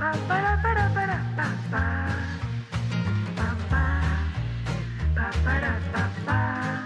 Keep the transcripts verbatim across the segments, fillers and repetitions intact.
para, para, para, pa, pa. Pa, pa. Pa, para, pa, pa.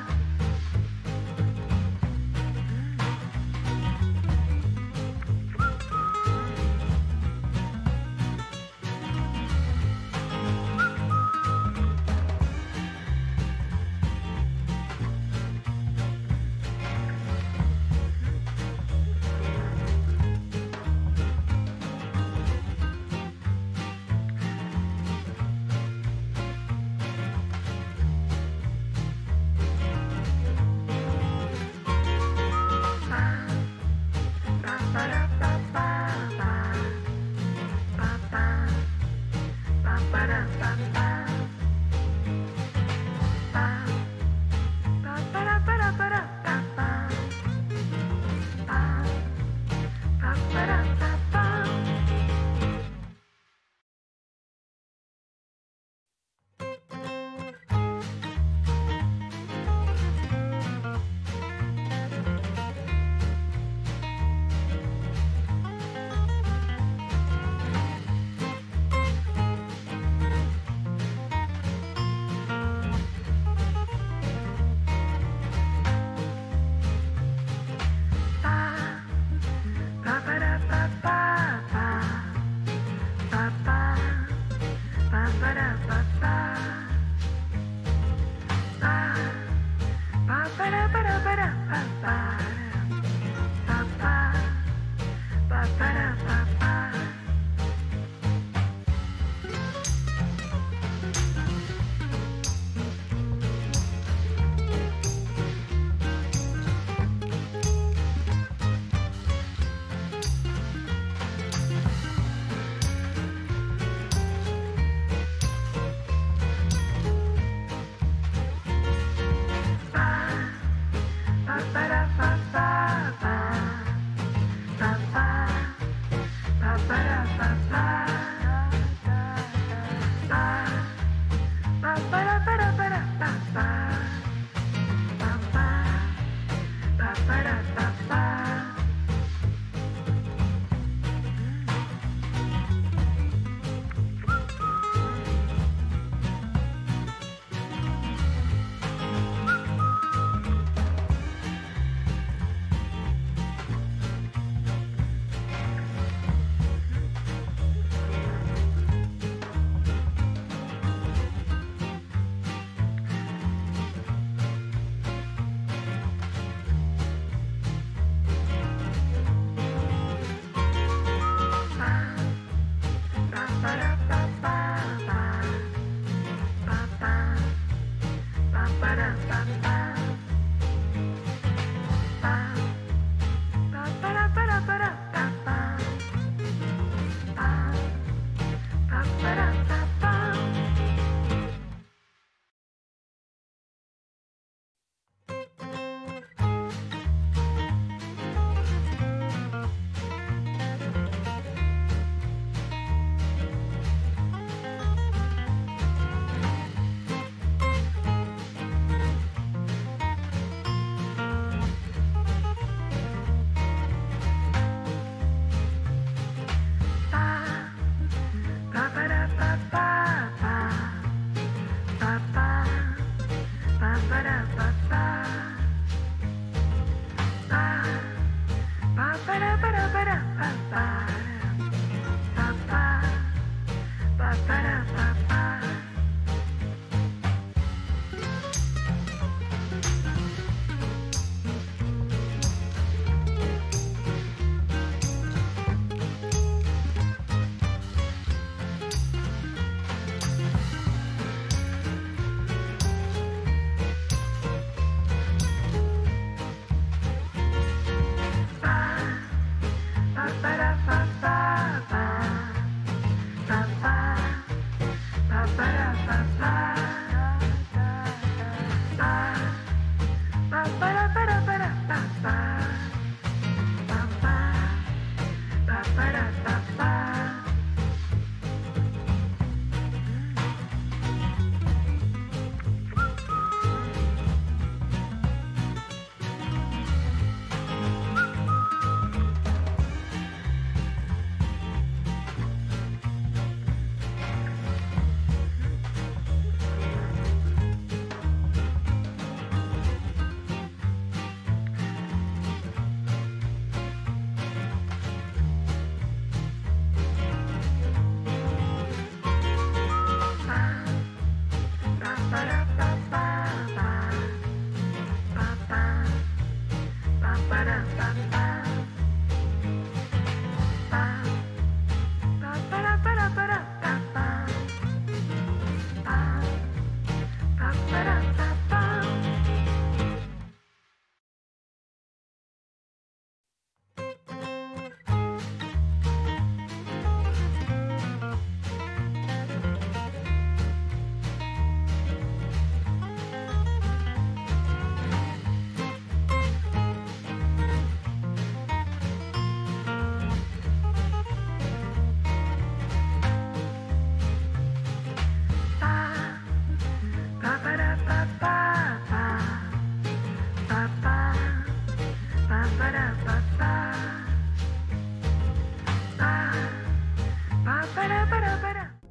para, para, para.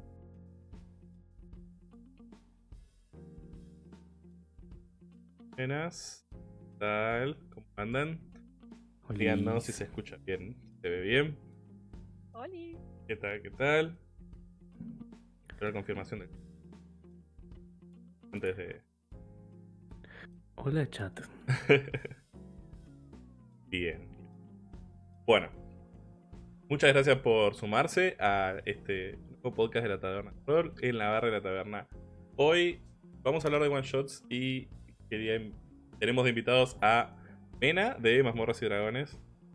Buenas. ¿Qué tal? ¿Cómo andan? Olis. Díganos si se escucha bien. ¿Se ve bien? Oli. ¿Qué tal? ¿Qué tal? Espero la confirmación de... Antes de... Hola, chat. Bien. Bueno. Muchas gracias por sumarse a este nuevo podcast de la Taberna de Rol en la barra de la taberna. Hoy vamos a hablar de one shots y quería, tenemos de invitados a Mena de Mazmorras y Dragones.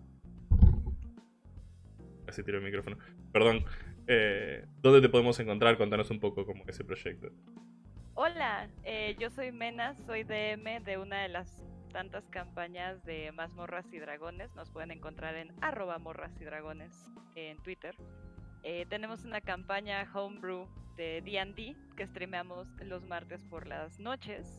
Casi tiro el micrófono. Perdón. Eh, ¿Dónde te podemos encontrar? Contanos un poco cómo es ese proyecto. Hola, eh, yo soy Mena, soy D M de una de las tantas campañas de Mazmorras y Dragones. Nos pueden encontrar en arroba morras y dragones en Twitter. Eh, tenemos una campaña homebrew de D and D que streameamos los martes por las noches.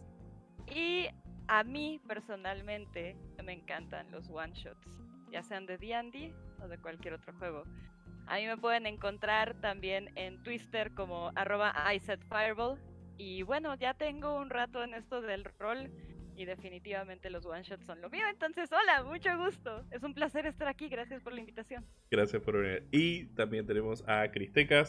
Y a mí personalmente me encantan los one shots, ya sean de D and D o de cualquier otro juego. A mí me pueden encontrar también en Twitter como arroba isetfireball. Y bueno, ya tengo un rato en esto del rol y definitivamente los one shots son lo mío. Entonces, hola, mucho gusto. Es un placer estar aquí. Gracias por la invitación. Gracias por venir. Y también tenemos a Chris Tecas,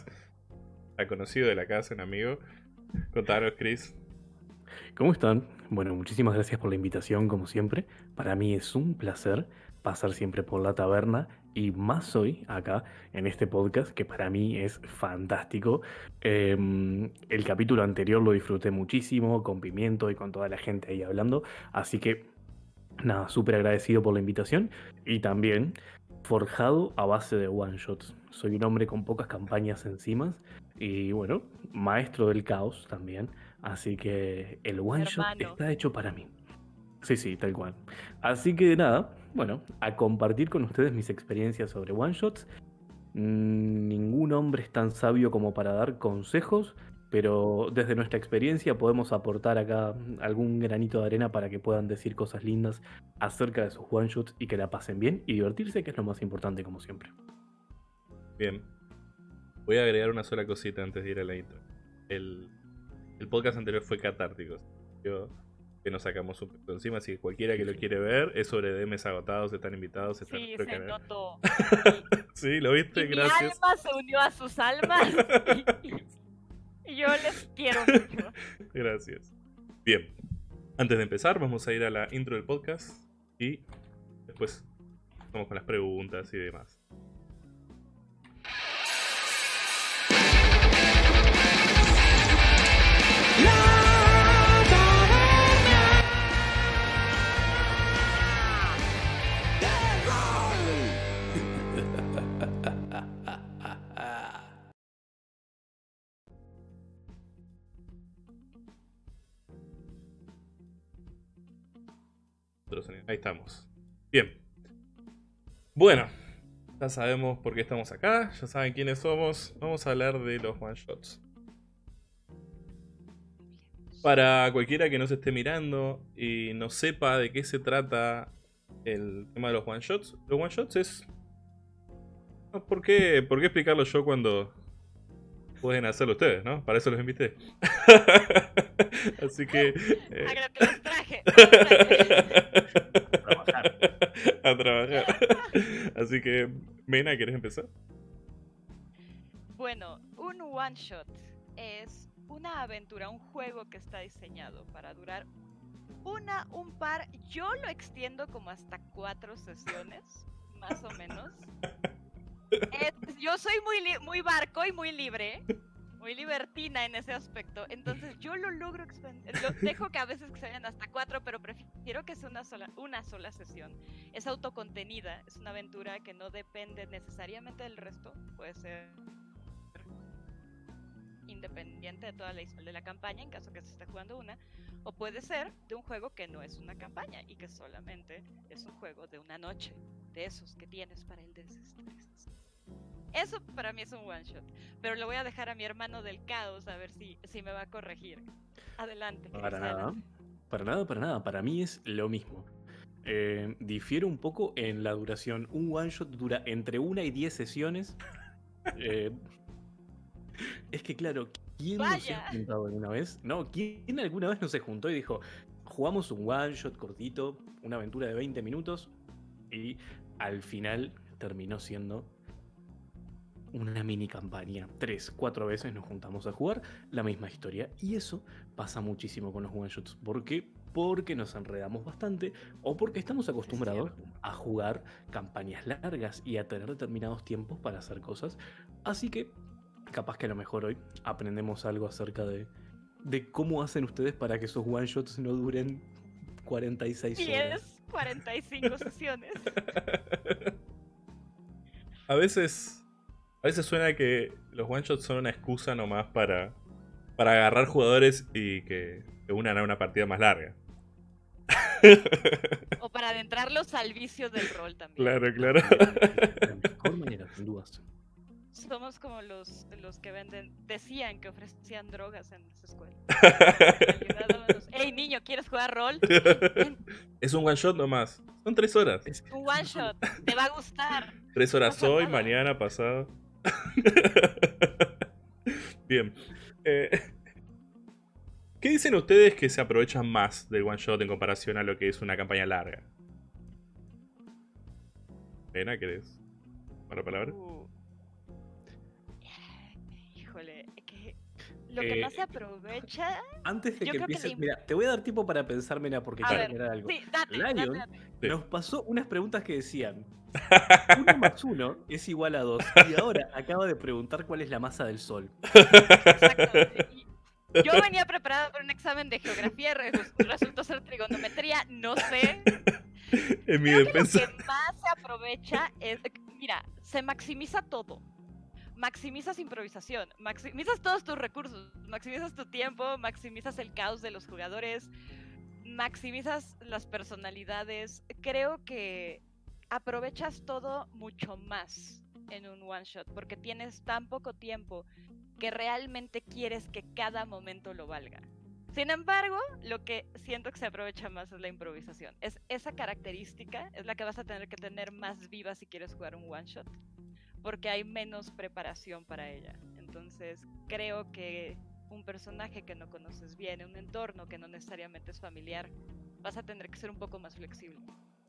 a conocido de la casa, un amigo. Contanos, Chris. ¿Cómo están? Bueno, muchísimas gracias por la invitación, como siempre. Para mí es un placer pasar siempre por la taberna y más hoy acá en este podcast que para mí es fantástico. Eh, el capítulo anterior lo disfruté muchísimo con Pimiento y con toda la gente ahí hablando, así que nada, súper agradecido por la invitación y también forjado a base de one shots. Soy un hombre con pocas campañas encima y bueno, maestro del caos también, así que el one shot Hermano. está hecho para mí. Sí, sí, tal cual. Así que nada, bueno, a compartir con ustedes mis experiencias sobre one shots. Mm, Ningún hombre es tan sabio como para dar consejos, pero desde nuestra experiencia podemos aportar acá algún granito de arena para que puedan decir cosas lindas acerca de sus one shots y que la pasen bien y divertirse, que es lo más importante como siempre. Bien. Voy a agregar una sola cosita antes de ir a la intro. El, el podcast anterior fue catártico. Yo, que nos sacamos un poco encima, así que cualquiera que lo quiere ver es sobre D Ms agotados, están invitados, están Sí, creo se que- notó. Sí, ¿lo viste? Y mi Gracias. alma se unió a sus almas. Y, y yo les quiero mucho. Gracias. Bien. Antes de empezar, vamos a ir a la intro del podcast y después vamos con las preguntas y demás. Ahí estamos. Bien. Bueno, ya sabemos por qué estamos acá, ya saben quiénes somos. Vamos a hablar de los one shots. Para cualquiera que no se esté mirando y no sepa de qué se trata el tema de los one shots, los one shots es... ¿Por qué, por qué explicarlo yo cuando pueden hacerlo ustedes, no? Para eso los invité. Así que... eh, A lo que les traje. Trabajar. A trabajar. Así que, Mena, ¿quieres empezar? Bueno, un one shot es una aventura, un juego que está diseñado para durar una, un par, yo lo extiendo como hasta cuatro sesiones, más o menos. Es- yo soy muy, li- muy barco y muy libre, muy libertina en ese aspecto, entonces yo lo logro expandir, lo dejo que a veces que se vayan hasta cuatro, pero prefiero que sea una sola, una sola sesión. Es autocontenida, es una aventura que no depende necesariamente del resto, puede ser independiente de toda la historia de la campaña en caso que se esté jugando una, o puede ser de un juego que no es una campaña y que solamente es un juego de una noche, de esos que tienes para el desestrés. Eso para mí es un one shot, pero lo voy a dejar a mi hermano del caos a ver si, si me va a corregir. Adelante. Chris, Para nada, adelante. para nada, para nada. Para mí es lo mismo. Eh, difiere un poco en la duración. Un one shot dura entre una y diez sesiones. Eh, Es que claro, ¿quién no se ha Vaya. juntado alguna vez? No, ¿quién alguna vez no se juntó y dijo, jugamos un one shot cortito, una aventura de veinte minutos y al final terminó siendo una mini campaña? Tres, cuatro veces nos juntamos a jugar la misma historia y eso pasa muchísimo con los one shots. ¿Por qué? Porque nos enredamos bastante o porque estamos acostumbrados a jugar campañas largas y a tener determinados tiempos para hacer cosas. Así que capaz que a lo mejor hoy aprendemos algo acerca de, de cómo hacen ustedes para que esos one shots no duren cuarenta y seis horas. diez, cuarenta y cinco sesiones. A veces, a veces suena que los one shots son una excusa nomás para, para agarrar jugadores y que se unan a una partida más larga. O para adentrarlos al vicio del rol también. Claro, claro. De mejor manera, sin dudas. Somos como los, los que venden, decían que ofrecían drogas en su escuela. Ayudándonos. Hey niño, ¿quieres jugar rol? Ven, Es un one shot nomás. Son tres horas. Es- un one shot, te va a gustar. Tres horas pasa hoy, nada. mañana, pasado. Bien. Eh, ¿Qué dicen ustedes que se aprovechan más del one shot en comparación a lo que es una campaña larga? Pena, ¿querés? ¿Para palabra? Uh. Híjole, que lo que Eh, más se aprovecha. Antes de Yo que creo que empieces, la im- mira, te voy a dar tiempo para pensar, mira, porque A quiero ver, aclarar algo. sí, date, date, Lion date. Sí. nos pasó unas preguntas que decían uno más uno es igual a dos y ahora acaba de preguntar cuál es la masa del sol. Exacto. Y yo venía preparada para un examen de geografía, re- resultó ser trigonometría, no sé. En mi Creo que lo defensa. que más se aprovecha es, mira, se maximiza todo. Maximizas improvisación, maximizas todos tus recursos, maximizas tu tiempo, maximizas el caos de los jugadores, maximizas las personalidades. Creo que aprovechas todo mucho más en un one shot porque tienes tan poco tiempo que realmente quieres que cada momento lo valga. Sin embargo, lo que siento que se aprovecha más es la improvisación. Es esa característica es la que vas a tener que tener más viva si quieres jugar un one shot, porque hay menos preparación para ella. Entonces, creo que un personaje que no conoces bien, un entorno que no necesariamente es familiar, vas a tener que ser un poco más flexible.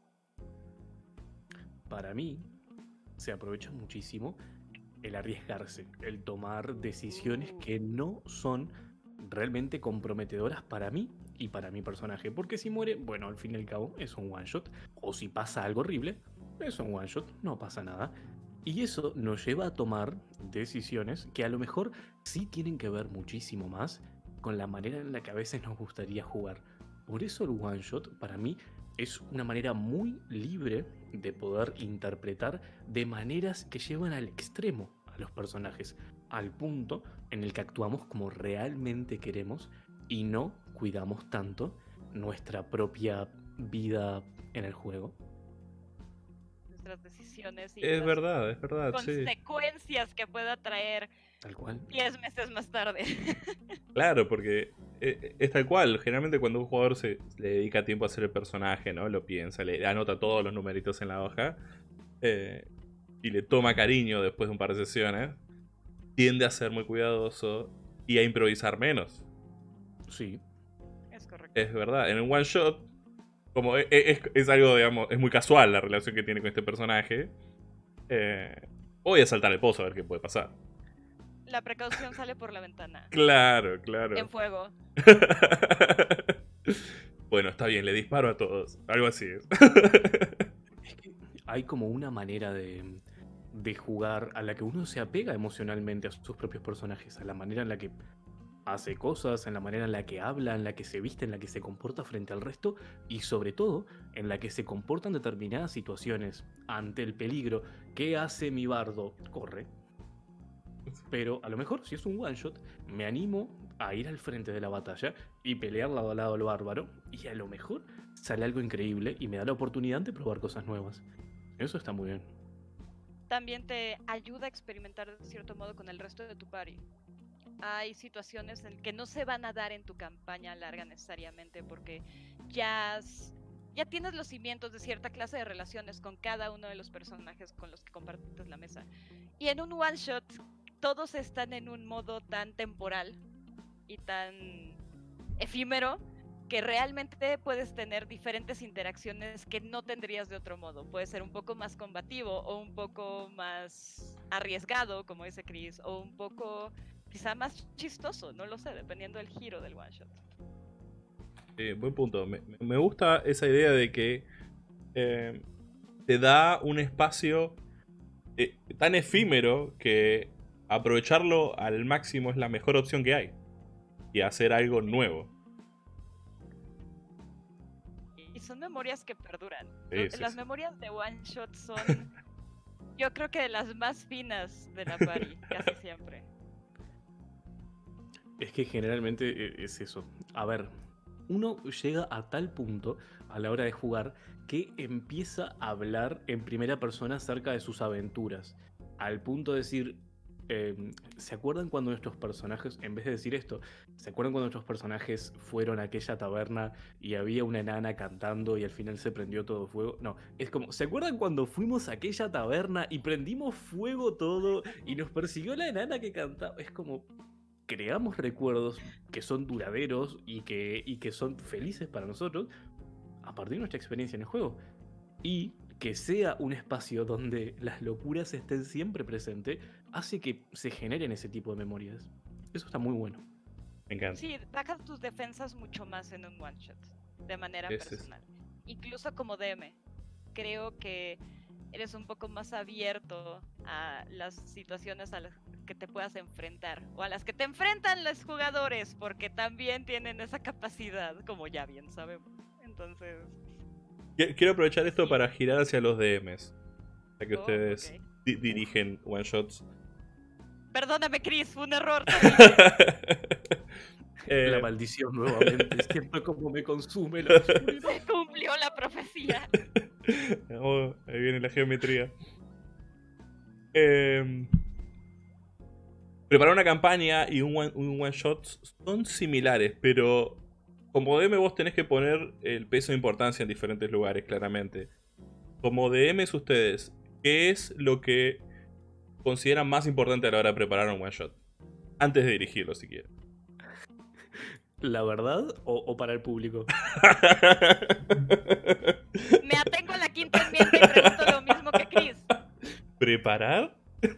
Para mí, se aprovecha muchísimo el arriesgarse, el tomar decisiones que no son realmente comprometedoras para mí y para mi personaje. Porque si muere, bueno, al fin y al cabo es un one shot. O si pasa algo horrible, es un one shot, no pasa nada. Y eso nos lleva a tomar decisiones que a lo mejor sí tienen que ver muchísimo más con la manera en la que a veces nos gustaría jugar. Por eso el one shot para mí es una manera muy libre de poder interpretar de maneras que llevan al extremo a los personajes, al punto en el que actuamos como realmente queremos y no cuidamos tanto nuestra propia vida en el juego. Nuestras decisiones y Es las verdad, es verdad, sí. consecuencias que pueda traer Tal cual. diez meses más tarde. Claro, porque eh, es tal cual. Generalmente cuando un jugador se le dedica tiempo a hacer el personaje, ¿no? Lo piensa, le anota todos los numeritos en la hoja eh, y le toma cariño después de un par de sesiones, tiende a ser muy cuidadoso y a improvisar menos. Sí. Es correcto. Es verdad. En un one shot, como es, es- es algo, digamos, es muy casual la relación que tiene con este personaje. Eh, voy a saltar el pozo a ver qué puede pasar. La precaución sale por la ventana. Claro, claro. En fuego. Bueno, está bien, le disparo a todos. Algo así es. Es que hay como una manera de, de jugar a la que uno se apega emocionalmente a sus propios personajes, a la manera en la que hace cosas, en la manera en la que habla, en la que se viste, en la que se comporta frente al resto y sobre todo en la que se comporta en determinadas situaciones ante el peligro. ¿Qué hace mi bardo? Corre. Pero a lo mejor si es un one shot me animo a ir al frente de la batalla y pelear lado a lado al bárbaro y a lo mejor sale algo increíble y me da la oportunidad de probar cosas nuevas. Eso está muy bien. También te ayuda a experimentar de cierto modo con el resto de tu party. Hay situaciones en que no se van a dar en tu campaña larga necesariamente porque ya, has- ya tienes los cimientos de cierta clase de relaciones con cada uno de los personajes con los que compartes la mesa. Y en un one shot todos están en un modo tan temporal y tan efímero que realmente puedes tener diferentes interacciones que no tendrías de otro modo. Puede ser un poco más combativo o un poco más arriesgado, como dice Chris, o un poco quizá más chistoso, no lo sé, dependiendo del giro del one shot. Eh, buen punto. Me, me gusta esa idea de que eh, te da un espacio eh, tan efímero que aprovecharlo al máximo es la mejor opción que hay. Y hacer algo nuevo. Y son memorias que perduran. Sí, sí, Las sí. memorias de one shot son, yo creo que de las más finas de la party, casi siempre. Es que generalmente e- es eso. A ver, uno llega a tal punto a la hora de jugar que empieza a hablar en primera persona acerca de sus aventuras. Al punto de decir, eh, ¿se acuerdan cuando nuestros personajes, en vez de decir esto, ¿se acuerdan cuando nuestros personajes fueron a aquella taberna y había una enana cantando y al final se prendió todo fuego? No, es como, ¿se acuerdan cuando fuimos a aquella taberna y prendimos fuego todo y nos persiguió la enana que cantaba? Es como, creamos recuerdos que son duraderos y que, y que son felices para nosotros a partir de nuestra experiencia en el juego. Y que sea un espacio donde las locuras estén siempre presentes hace que se generen ese tipo de memorias. Eso está muy bueno. Me encanta. Sí, bajas tus defensas mucho más en un one shot, de manera Es- es- personal. Incluso como D M, creo que eres un poco más abierto a las situaciones a las que te puedas enfrentar, o a las que te enfrentan los jugadores, porque también tienen esa capacidad, como ya bien sabemos. Entonces, Qui- Quiero aprovechar esto Sí. para girar hacia los D Ms. Ya que Oh, ustedes ok. di- dirigen one shots. perdóname Chris, fue un error. Eh, La maldición nuevamente. Siento como me consume la oscuridad. Se cumplió la profecía. oh, ahí viene la geometría. Eh, preparar una campaña y un one, un one shot son similares, pero como D M vos tenés que poner el peso de importancia en diferentes lugares, claramente. Como D Ms ustedes, ¿qué es lo que consideran más importante a la hora de preparar un one shot? Antes de dirigirlo, si quieren. ¿La verdad o, o para el público? Me atengo a la quinta enmienda y pregunto lo mismo que Chris. ¿Preparar?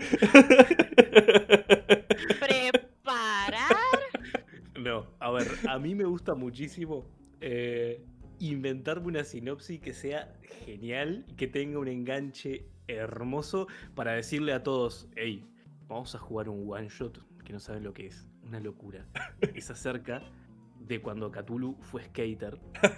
¿Preparar? No, a ver, a mí me gusta muchísimo eh, inventarme una sinopsis que sea genial, que tenga un enganche hermoso para decirle a todos, hey, vamos a jugar un one shot que no saben lo que es, una locura. Es acerca de cuando Cthulhu fue skater.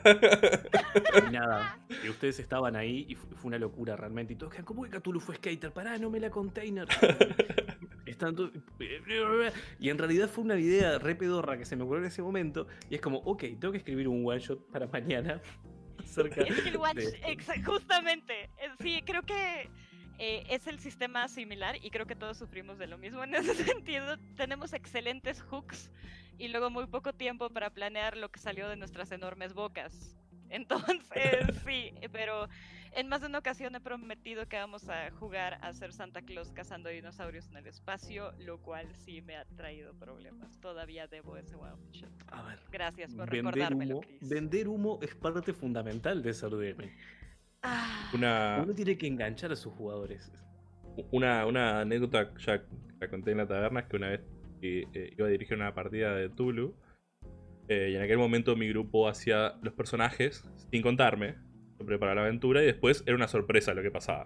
Y nada, y ustedes estaban ahí y fu- fue una locura realmente. Y todos quedan, ¿cómo que Cthulhu fue skater? Pará, no me la container. Están to- Y en realidad fue una idea re pedorra que se me ocurrió en ese momento. Y es como, ok, tengo que escribir un one shot para mañana acerca Es que el one de shot- esto. exa- justamente, eh, sí, creo que eh, es el sistema similar y creo que todos sufrimos de lo mismo en ese sentido. Tenemos excelentes hooks y luego muy poco tiempo para planear lo que salió de nuestras enormes bocas. Entonces, sí, eh, pero en más de una ocasión he prometido que vamos a jugar a ser Santa Claus cazando dinosaurios en el espacio, lo cual sí me ha traído problemas. Todavía debo ese one shot. A ver, Gracias por vender recordármelo, humo, Chris. vender humo es parte fundamental de ser D M. Ah, Una, Uno tiene que enganchar a sus jugadores. una, una anécdota, ya la conté en la taberna, es que una vez eh, eh, iba a dirigir una partida de Tulu. eh, y en aquel momento mi grupo hacía los personajes sin contarme. Yo preparaba la aventura y después era una sorpresa lo que pasaba.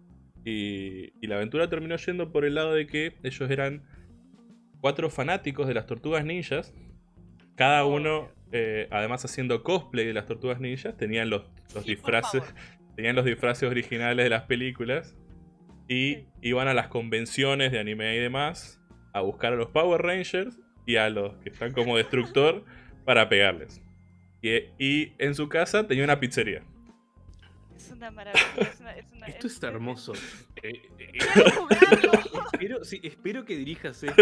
Y, y la aventura terminó yendo por el lado de que ellos eran cuatro fanáticos de las tortugas ninjas. Cada Oh, uno, Dios. eh, además haciendo cosplay de las tortugas ninjas, tenían los, los Sí, por disfraces. favor. Tenían los disfraces originales de las películas. Y Sí. iban a las convenciones de anime y demás a buscar a los Power Rangers y a los que están como destructor para pegarles. Y, y en su casa tenía una pizzería. Es una maravilla. Es una, es una- Esto es- está hermoso. Eh, eh, Quiero jugarlo. espero, sí, espero que dirijas esto.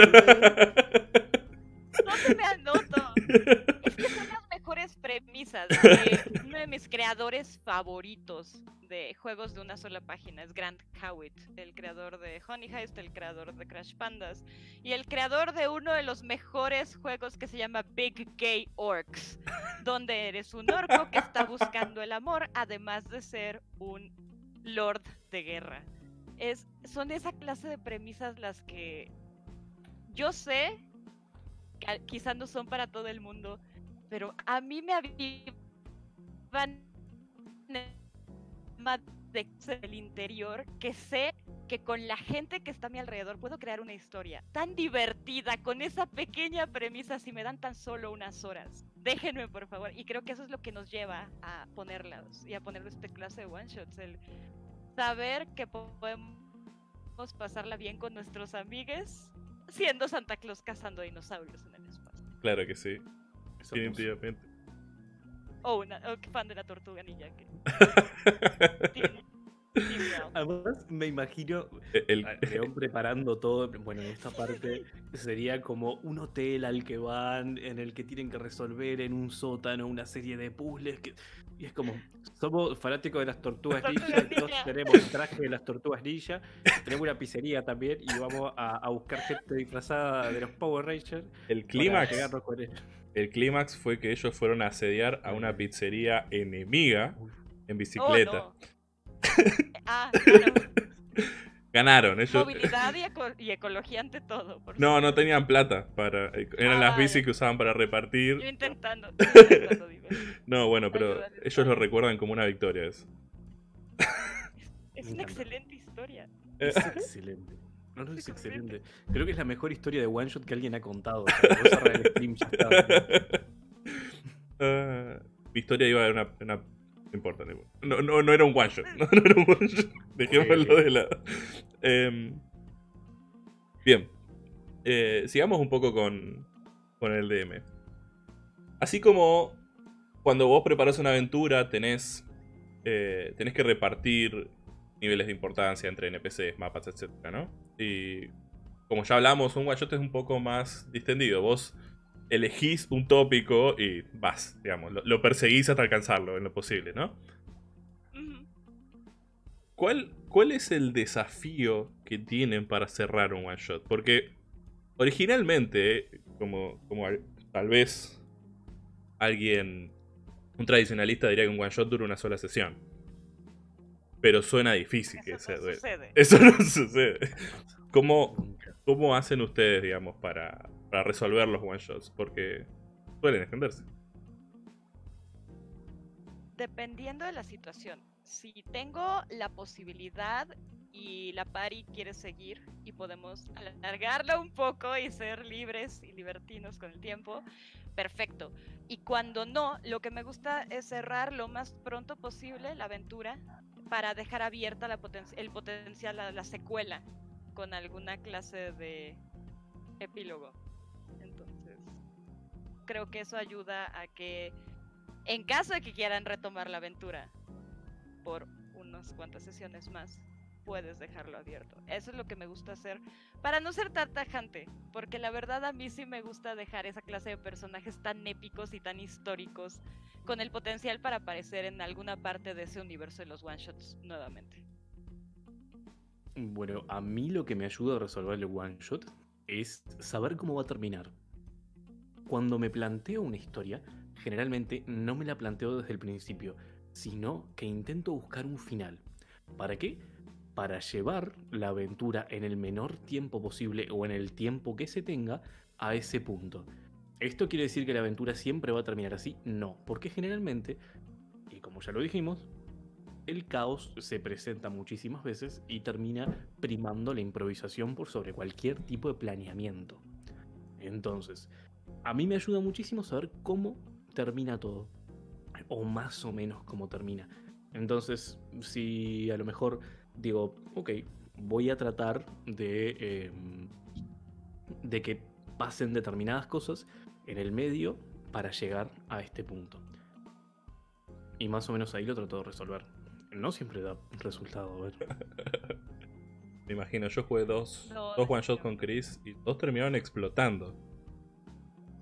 ¿Dónde me anoto? Es que son las mejores premisas. Eh, uno de mis creadores favoritos de juegos de una sola página. Es Grant Howitt, el creador de Honey Heist, el creador de Crash Pandas y el creador de uno de los mejores juegos que se llama Big Gay Orcs, donde eres un orco que está buscando el amor, además de ser un lord de guerra. Es, son esa clase de premisas las que yo sé que quizás no son para todo el mundo, pero a mí me avivan del interior, que sé que con la gente que está a mi alrededor puedo crear una historia tan divertida con esa pequeña premisa si me dan tan solo unas horas. Déjenme, por favor. Y creo que eso es lo que nos lleva a ponerlas y a poner este clase de one shots, el saber que podemos pasarla bien con nuestros amigues siendo Santa Claus cazando dinosaurios en el espacio. Claro que sí, Eso definitivamente. O una o fan de la tortuga ninja que Team- Team Brown. Además, me imagino El- a León preparando todo. Bueno, en esta parte sería como un hotel al que van, en el que tienen que resolver en un sótano una serie de puzzles. Que... Y es como, somos fanáticos de las tortugas Tortugas ninja, ninja. todos tenemos traje de las tortugas ninja, tenemos una pizzería también y vamos a, a buscar gente disfrazada de los Power Rangers. el para clímax pegarnos con él. el clímax fue que ellos fueron a asediar a una pizzería enemiga en Oh, bicicleta. no. Ah, claro. Ganaron, ellos. Movilidad y, eco- y ecología ante todo. Por No, no supuesto. tenían plata para. Eran Ah, las vale. bicis que usaban para repartir. Yo intentando. yo intentando divertir. No, bueno, pero Ayuda, ayuda. ellos lo recuerdan como una victoria eso. Es Me una encanta. excelente historia. Es excelente. No, no, es excelente. Creo que es la mejor historia de One Shot que alguien ha contado. O sea, vos cerrás el stream, ya está. Ah, mi historia iba a una. una- no importa, no, importa. no, no, no era un one shot. No, no era un one shot. Dejémoslo Ok, ok. de lado. Em, bien. Eh, sigamos un poco con, con el D M. Así como cuando vos preparás una aventura, tenés, eh, tenés que repartir niveles de importancia entre N P Cs, mapas, etcétera, ¿no? Y como ya hablamos, un one shot es un poco más distendido. Vos elegís un tópico y vas, digamos, lo, lo perseguís hasta alcanzarlo en lo posible, ¿no? Ujú. ¿Cuál, ¿Cuál es el desafío que tienen para cerrar un one shot? Porque originalmente, como, como al- tal vez alguien, un tradicionalista diría que un one shot dura una sola sesión. Pero suena difícil que Eso no se- sucede. Eso no sucede. ¿Cómo, Nunca. ¿Cómo hacen ustedes, digamos, para, para resolver los one shots? Porque suelen extenderse. Dependiendo de la situación. Si tengo la posibilidad y la party quiere seguir y podemos alargarla un poco y ser libres y libertinos con el tiempo, perfecto. Y cuando no, lo que me gusta es cerrar lo más pronto posible la aventura para dejar abierta la poten- el potencial, la, la secuela, con alguna clase de epílogo. Entonces, creo que eso ayuda a que, en caso de que quieran retomar la aventura por unas cuantas sesiones más, puedes dejarlo abierto. Eso es lo que me gusta hacer para no ser tan tajante, porque la verdad a mí sí me gusta dejar esa clase de personajes tan épicos y tan históricos con el potencial para aparecer en alguna parte de ese universo de los one shots nuevamente. Bueno, a mí lo que me ayuda a resolver el one shot es saber cómo va a terminar. Cuando me planteo una historia, generalmente no me la planteo desde el principio, sino que intento buscar un final. ¿Para qué? Para llevar la aventura en el menor tiempo posible o en el tiempo que se tenga a ese punto. ¿Esto quiere decir que la aventura siempre va a terminar así? No, porque generalmente, y como ya lo dijimos, el caos se presenta muchísimas veces y termina primando la improvisación por sobre cualquier tipo de planeamiento. Entonces, a mí me ayuda muchísimo saber cómo termina todo, o más o menos cómo termina. Entonces, si a lo mejor digo, ok, voy a tratar de, eh, de que pasen determinadas cosas en el medio para llegar a este punto. Y más o menos ahí lo trato de resolver. No siempre da resultado, a ver. Me imagino, yo jugué dos, No, dos one shots con Chris y dos terminaron explotando.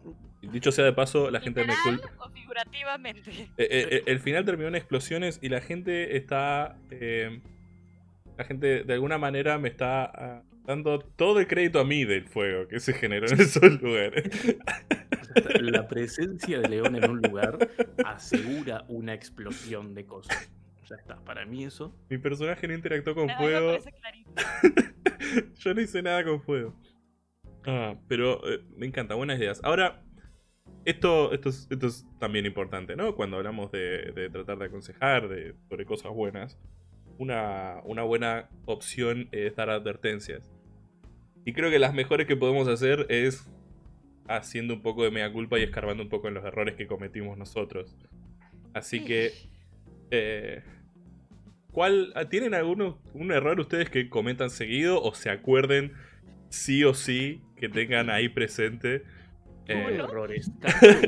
Dicho sea de paso, la gente me ¿Literal culpa. o figurativamente? Eh, eh, eh, el final terminó en explosiones y la gente está. eh, la gente de alguna manera me está ah, dando todo el crédito a mí del fuego que se generó en esos lugares. Ya está. La presencia de León en un lugar asegura una explosión de cosas. Ya está, para mí eso. Mi personaje no interactuó con Ah, me fuego. parece clarísimo. Yo no hice nada con fuego. Ah, pero eh, me encanta, buenas ideas. Ahora, esto, esto, es, esto es también importante, ¿no? Cuando hablamos de, de tratar de aconsejar de, sobre cosas buenas, una, una buena opción es dar advertencias. Y creo que las mejores que podemos hacer es haciendo un poco de mea culpa y escarbando un poco en los errores que cometimos nosotros. Así que... Eh, ¿cuál, ¿Tienen alguno un error ustedes que comentan seguido o se acuerden sí o sí que tengan ahí presente? Tuve Eh, errores. Capítulo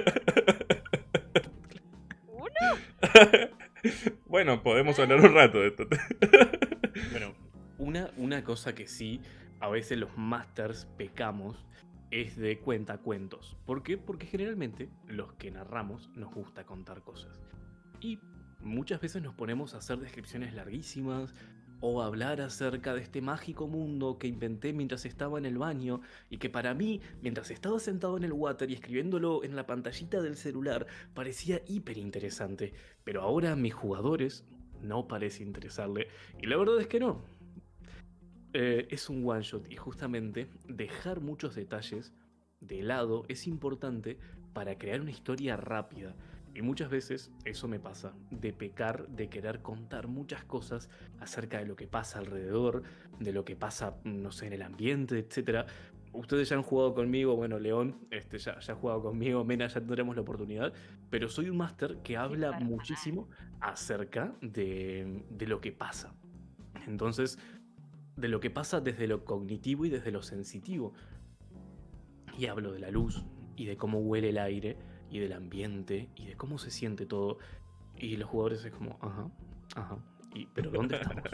uno. ¿Uno? Bueno, podemos hablar un rato de esto. Bueno, una, una cosa que sí, a veces los masters pecamos, es de cuentacuentos. ¿Por qué? Porque generalmente los que narramos nos gusta contar cosas. Y muchas veces nos ponemos a hacer descripciones larguísimas o hablar acerca de este mágico mundo que inventé mientras estaba en el baño y que para mí, mientras estaba sentado en el water y escribiéndolo en la pantallita del celular, parecía hiper interesante. Pero ahora a mis jugadores no parece interesarle y la verdad es que no. Eh, es un one shot y justamente dejar muchos detalles de lado es importante para crear una historia rápida. Y muchas veces eso me pasa, de pecar, de querer contar muchas cosas acerca de lo que pasa alrededor, de lo que pasa, no sé, en el ambiente, etcétera. Ustedes ya han jugado conmigo, bueno, León este, ya, ya ha jugado conmigo, Mena, ya tendremos la oportunidad, pero soy un máster que habla bárbaro. muchísimo acerca de, de lo que pasa. Entonces, de lo que pasa desde lo cognitivo y desde lo sensitivo. Y hablo de la luz, y de cómo huele el aire, y del ambiente, y de cómo se siente todo. Y los jugadores es como, ajá, ajá, y, pero ¿dónde estamos?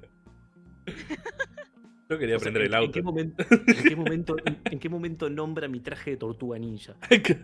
Yo quería O sea, aprender ¿en, el en auto. qué momento, en, qué momento, en, en qué momento nombra mi traje de tortuga ninja?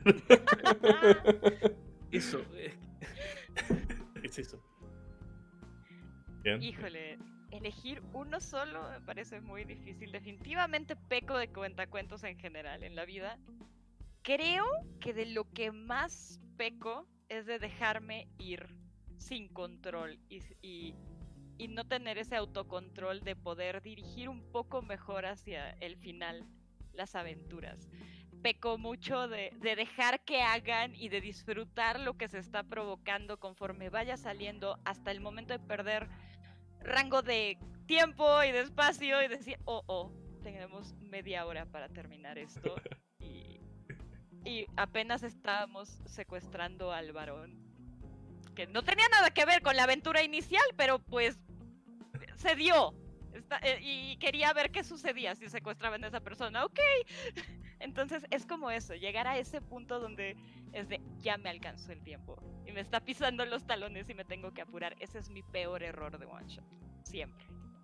Eso, es, es eso. Bien. Híjole, elegir uno solo me parece muy difícil. Definitivamente peco de cuentacuentos en general en la vida. Creo que de lo que más peco es de dejarme ir sin control y, y, y no tener ese autocontrol de poder dirigir un poco mejor hacia el final las aventuras. Peco mucho de, de dejar que hagan y de disfrutar lo que se está provocando conforme vaya saliendo hasta el momento de perder rango de tiempo y de espacio y decir, oh, oh, tenemos media hora para terminar esto y, y apenas estábamos secuestrando al varón, que no tenía nada que ver con la aventura inicial, pero pues se dio. Está, eh, y quería ver qué sucedía si secuestraban a esa persona, ok. Entonces es como eso, llegar a ese punto donde es de ya me alcanzó el tiempo y me está pisando los talones y me tengo que apurar. Ese es mi peor error de one shot, siempre.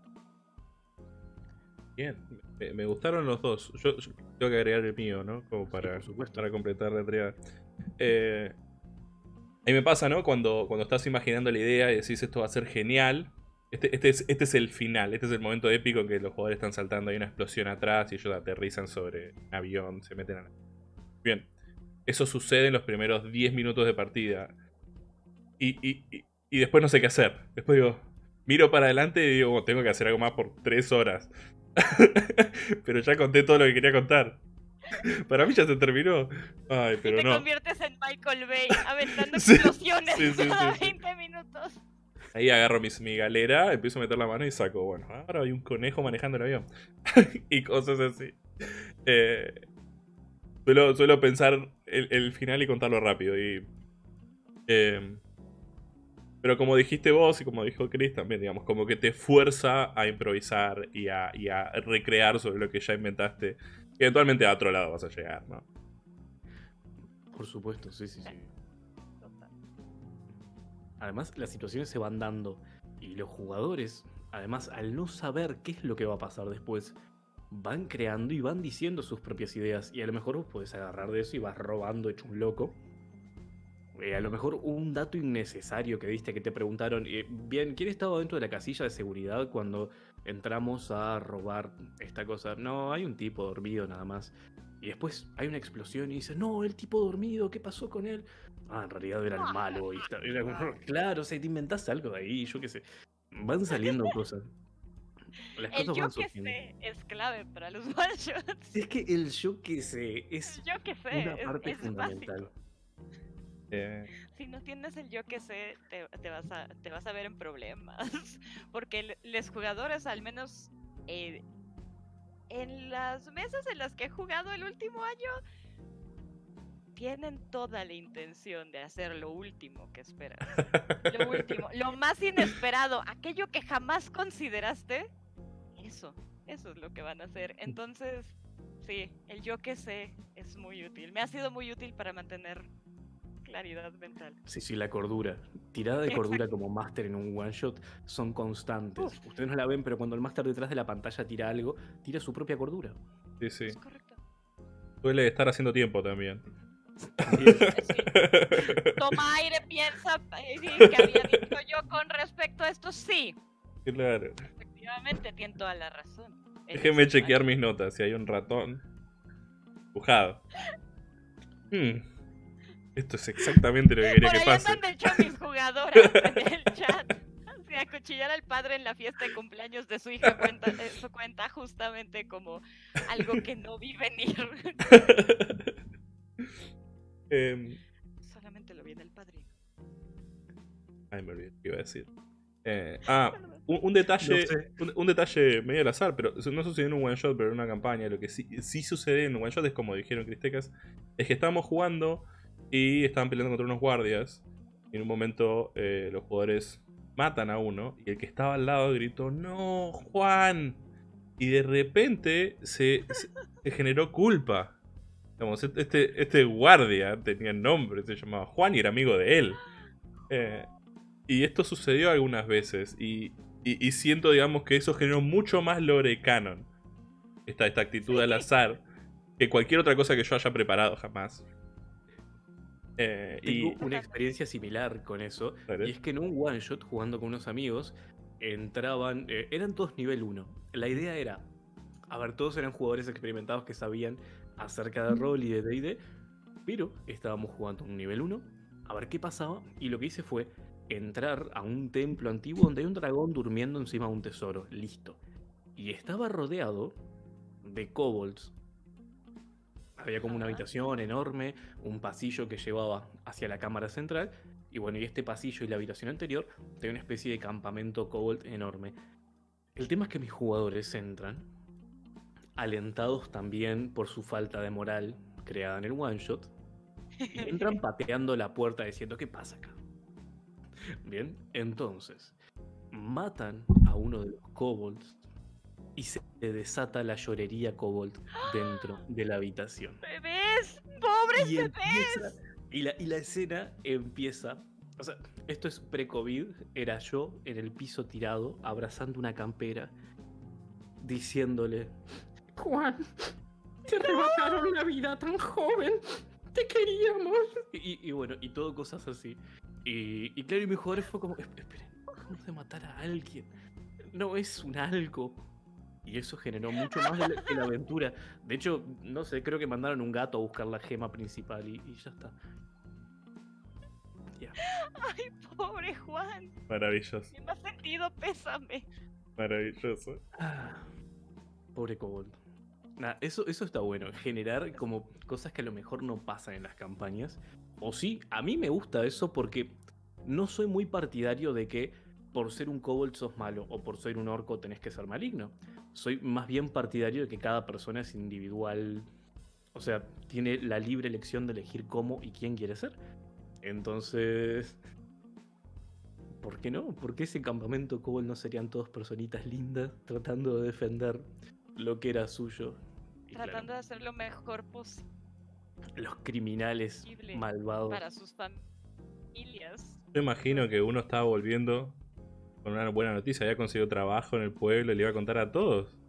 Bien, me, me gustaron los dos. Yo, yo tengo que agregar el mío, ¿no? Como para, por supuesto. para completar la triada. Eh, a mí me pasa, ¿no? Cuando, cuando estás imaginando la idea y decís esto va a ser genial. Este, este, es, este es el final, este es el momento épico en que los jugadores están saltando, hay una explosión atrás y ellos aterrizan sobre un avión, se meten a... Bien, eso sucede en los primeros diez minutos de partida. Y, y, y, y después no sé qué hacer. Después digo, miro para adelante y digo, oh, tengo que hacer algo más por tres horas. Pero ya conté todo lo que quería contar. Para mí ya se terminó. Ay, pero y te no. conviertes en Michael Bay, aventando Sí, explosiones sí, sí, cada sí, sí. veinte minutos. Ahí agarro mi, mi galera, empiezo a meter la mano y saco, bueno, ahora hay un conejo manejando el avión. Y cosas así. Eh, suelo, suelo pensar el, el final y contarlo rápido. Y, eh, pero como dijiste vos y como dijo Chris también, digamos, como que te fuerza a improvisar y a, y a recrear sobre lo que ya inventaste. Y eventualmente a otro lado vas a llegar, ¿no? Por supuesto, sí, sí, sí. Además, las situaciones se van dando y los jugadores, además, al no saber qué es lo que va a pasar después, van creando y van diciendo sus propias ideas. Y a lo mejor vos podés agarrar de eso y vas robando hecho un loco. Eh, a lo mejor un dato innecesario que diste, que te preguntaron, eh, bien, ¿quién estaba dentro de la casilla de seguridad cuando entramos a robar esta cosa? No, hay un tipo dormido nada más. Y después hay una explosión y dices, no, el tipo dormido, ¿qué pasó con él? Ah, en realidad era el malo. Y está- era como, claro, o sea, te inventaste algo de ahí, yo qué sé. Van saliendo cosas. Las El cosas yo van que surgiendo. sé es clave para los one shots. Es que el yo que sé es El yo que sé una es, parte es fundamental. básico. Eh, Si no tienes el yo que sé, te, te vas a, te vas a ver en problemas. Porque l- los jugadores, al menos eh, en las mesas en las que he jugado el último año, tienen toda la intención de hacer lo último que esperas. Lo último, lo más inesperado, aquello que jamás consideraste, eso, eso es lo que van a hacer. Entonces, sí, el yo que sé es muy útil. Me ha sido muy útil para mantener claridad mental. Sí, sí, la cordura. Tirada de cordura como máster en un one shot son constantes. Uf. Ustedes no la ven, pero cuando el máster detrás de la pantalla tira algo, tira su propia cordura. sí, sí. Es correcto. Suele estar haciendo tiempo también. También. Toma aire, piensa, eh, sí, ¿qué había dicho yo con respecto a esto? Sí, Claro. efectivamente, tiene toda la razón. Es Déjenme necesario. chequear mis notas. Si hay un ratón dibujado. Hmm. Esto es exactamente lo que quería Por que ahí pase. andan de hecho mis jugadoras en el chat. Si acuchillar al padre en la fiesta de cumpleaños de su hija cuenta, eso cuenta justamente como algo que no vi venir. Em, Solamente lo vi en el padrino. Ay, me olvidé qué iba a decir. Eh, ah, un, un detalle. No sé. un, un detalle medio al azar, pero no sucedió en un one shot, pero en una campaña. Lo que sí, sí sucede en un one shot es como dijeron Cristecas. Es que estábamos jugando y estaban peleando contra unos guardias. Y en un momento eh, los jugadores matan a uno. Y el que estaba al lado gritó: ¡No, Juan! Y de repente se, se, se generó culpa. Digamos, este, este guardia tenía nombre, se llamaba Juan y era amigo de él. Eh, y esto sucedió algunas veces. Y, y, y siento, digamos, que eso generó mucho más lore canon. Esta, esta actitud al azar. Que cualquier otra cosa que yo haya preparado jamás. Eh, Tengo y, una experiencia similar con eso. ¿Vale? Y es que en un one shot, jugando con unos amigos, entraban. Eh, eran todos nivel uno. La idea era. A ver, todos eran jugadores experimentados que sabían acerca de rol y de D and D. Pero estábamos jugando un nivel uno. A ver qué pasaba. Y lo que hice fue entrar a un templo antiguo donde hay un dragón durmiendo encima de un tesoro. Listo. Y estaba rodeado de kobolds. Había como una Ajá. habitación enorme, un pasillo que llevaba hacia la cámara central. Y bueno, y este pasillo y la habitación anterior tenía una especie de campamento kobold enorme. El tema es que mis jugadores entran, alentados también por su falta de moral creada en el one shot, y entran pateando la puerta diciendo: ¿qué pasa acá? Bien, entonces matan a uno de los kobolds y se desata la llorería kobold dentro de la habitación. ¡Bebés! ¡Pobres Y, bebés! empieza, y, la, y la escena empieza. O sea, esto es pre-COVID. Era yo en el piso tirado, abrazando una campera, diciéndole: Juan, te arrebataron la vida tan joven. Te queríamos. Y, y bueno, y todo cosas así. Y, y claro, y mis jugadores fue como: esperen, vamos a matar a alguien. No es un algo. Y eso generó mucho más de la, de la aventura. De hecho, no sé, creo que mandaron un gato a buscar la gema principal y, y ya está. Ya. ¡Ay, pobre Juan! maravilloso. ¿Qué más sentido? Pésame. Maravilloso. Ah, pobre Kobold. Nah, eso, eso está bueno. Generar como cosas que a lo mejor no pasan en las campañas. O sí, a mí me gusta eso porque no soy muy partidario de que por ser un kobold sos malo o por ser un orco tenés que ser maligno. Soy más bien partidario de que cada persona es individual. O sea, tiene la libre elección de elegir cómo y quién quiere ser. Entonces, ¿por qué no? ¿Por qué ese campamento kobold no serían todos personitas lindas tratando de defender lo que era suyo? Y Tratando claro, de hacer lo mejor posible los criminales Posible malvados. para sus familias. Yo imagino que uno estaba volviendo con una buena noticia. Había conseguido trabajo en el pueblo y le iba a contar a todos. Estaba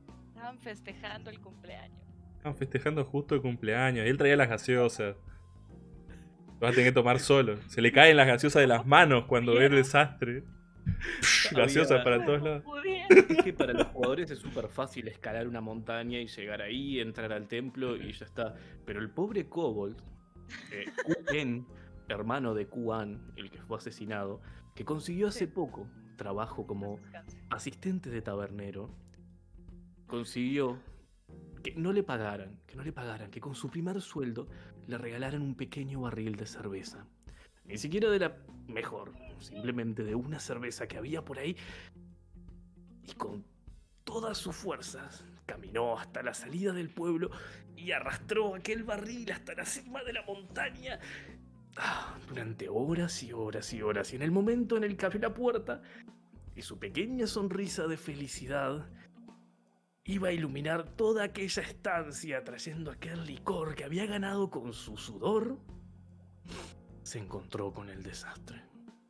Estaban festejando el cumpleaños. Estaban festejando justo el cumpleaños. Y él traía las gaseosas. Lo vas a tener que tomar solo. Se le caen las gaseosas de las manos cuando ve el desastre. Gaseosas Había- para todos lados. Es que para los jugadores es súper fácil escalar una montaña y llegar ahí, entrar al templo y ya está. Pero el pobre Kobold, eh, Q-En, hermano de Q-An, el que fue asesinado, que consiguió hace Sí. poco trabajo como Descanse. asistente de tabernero, consiguió que no le pagaran, que no le pagaran, que con su primer sueldo le regalaran un pequeño barril de cerveza. Ni siquiera de la mejor, simplemente de una cerveza que había por ahí. Y con todas sus fuerzas caminó hasta la salida del pueblo y arrastró aquel barril hasta la cima de la montaña. Ah, durante horas y horas y horas. Y en el momento en el que abrió la puerta y su pequeña sonrisa de felicidad iba a iluminar toda aquella estancia trayendo aquel licor que había ganado con su sudor, se encontró con el desastre.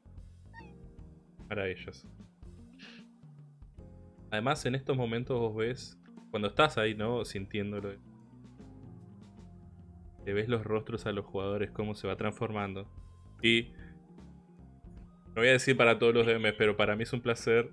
Para ellos. Además, en estos momentos vos ves, cuando estás ahí, ¿no? Sintiéndolo, te ves los rostros a los jugadores, cómo se va transformando. Y no voy a decir para todos los D Ms, pero para mí es un placer.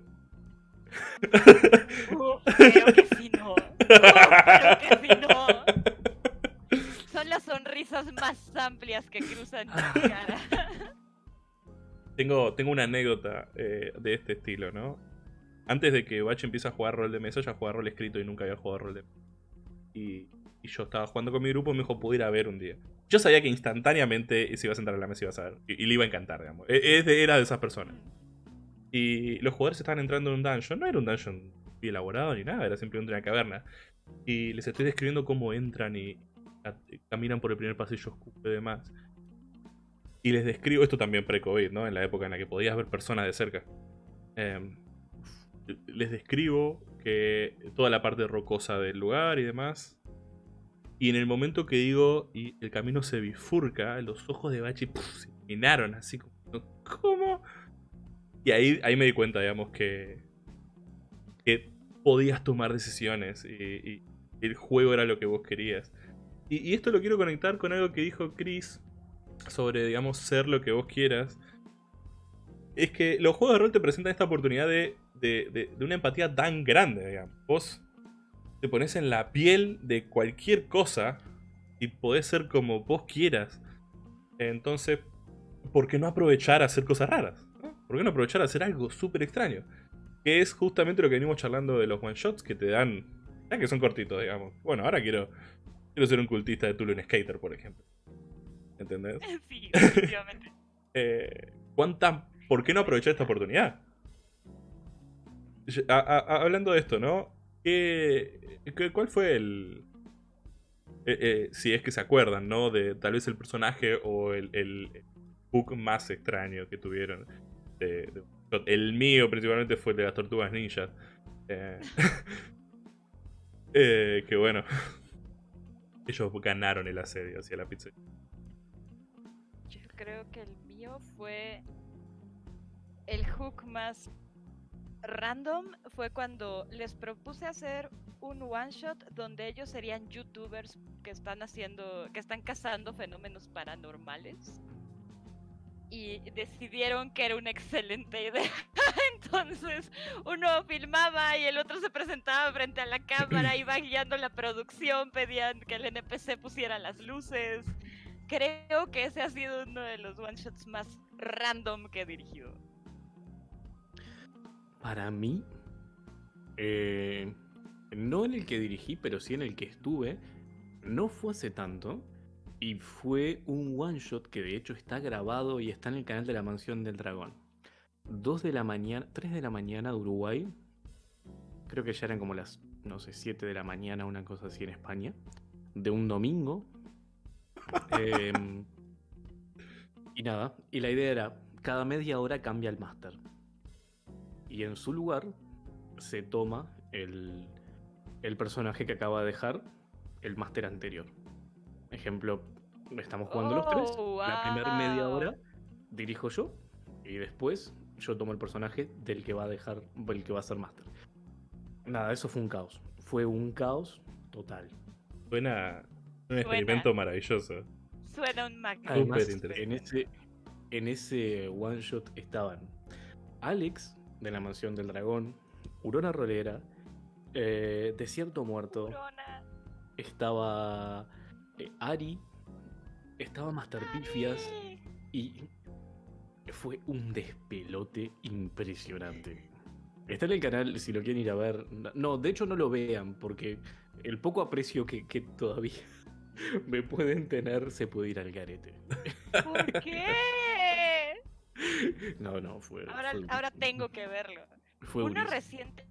Uf, creo que sí no. Uf, creo que sí no. Son las sonrisas más amplias que cruzan mi cara. Tengo, tengo una anécdota eh, de este estilo, ¿no? Antes de que Bach empiece a jugar rol de mesa, ya jugaba rol escrito y nunca había jugado rol de mesa. Y, y yo estaba jugando con mi grupo y me dijo, puedo ir a ver un día. Yo sabía que instantáneamente se iba a sentar a la mesa y iba a saber. Y, y le iba a encantar, digamos. E- es de- era de esas personas. Y los jugadores estaban entrando en un dungeon. No era un dungeon bien elaborado ni nada, era simplemente una caverna. Y les estoy describiendo cómo entran y a- caminan por el primer pasillo oscuro y demás. Y les describo, esto también pre-COVID, ¿no? En la época en la que podías ver personas de cerca. Em, les describo que toda la parte rocosa del lugar y demás. Y en el momento que digo, y el camino se bifurca, los ojos de Bachi ¡puf! Se llenaron así como, ¿cómo? Y ahí, ahí me di cuenta, digamos, que, que podías tomar decisiones y, y el juego era lo que vos querías. Y, y esto lo quiero conectar con algo que dijo Chris sobre, digamos, ser lo que vos quieras. Es que los juegos de rol te presentan esta oportunidad de, de, de, de una empatía tan grande, digamos. Vos te pones en la piel de cualquier cosa y podés ser como vos quieras. Entonces, ¿por qué no aprovechar a hacer cosas raras? ¿No? ¿Por qué no aprovechar a hacer algo súper extraño? Que es justamente lo que venimos charlando de los one shots que te dan. Ya que son cortitos, digamos. Bueno, ahora quiero, quiero ser un cultista de Tulun Skater, por ejemplo. ¿Entendés? Sí, definitivamente. Eh, ¿cuánta, ¿Por qué no aprovechar esta oportunidad? A- a- a- hablando de esto, ¿no? ¿Qué, qué- ¿Cuál fue el... eh, eh, si es que se acuerdan, ¿no? De tal vez el personaje o el, el book más extraño que tuvieron. De- de- el mío principalmente fue el de las tortugas ninjas. Eh, eh, que bueno. Ellos ganaron el asedio hacia la pizza. Yo creo que el mío fue el hook más random. Fue cuando les propuse hacer un one shot donde ellos serían youtubers que están haciendo, que están cazando fenómenos paranormales. Y decidieron que era una excelente idea. Entonces uno filmaba y el otro se presentaba frente a la cámara, iba guiando la producción, pedían que el N P C pusiera las luces. Creo que ese ha sido uno de los one shots más random que he dirigido. Para mí, eh, no en el que dirigí, pero sí en el que estuve, no fue hace tanto. Y fue un one shot que de hecho está grabado y está en el canal de la Mansión del Dragón. dos de la mañana, tres de la mañana de Uruguay. Creo que ya eran como las, no sé, siete de la mañana, una cosa así en España. De un domingo. Eh, y nada, y la idea era, cada media hora cambia el máster. Y en su lugar se toma el, el personaje que acaba de dejar el máster anterior. Ejemplo, estamos jugando los tres. Oh, La primera media wow. hora dirijo yo. Y después yo tomo el personaje del que va a dejar, el que va a ser máster. Nada, eso fue un caos. fue un caos total. Suena un Suena. experimento maravilloso. Suena un magnífico. Además, Súper interesante. en ese, en ese one shot estaban Alex de la Mansión del Dragón, Urona Rolera, eh, Desierto Muerto, Corona. estaba eh, Ari, estaba Master Pifias Ay. y fue un despelote impresionante. Está en el canal si lo quieren ir a ver. No, de hecho no lo vean porque el poco aprecio que, que todavía me pueden tener se puede ir al garete. ¿Por qué? No, no, fue. Ahora, fue, ahora tengo que verlo. Fue Uno buenísimo. reciente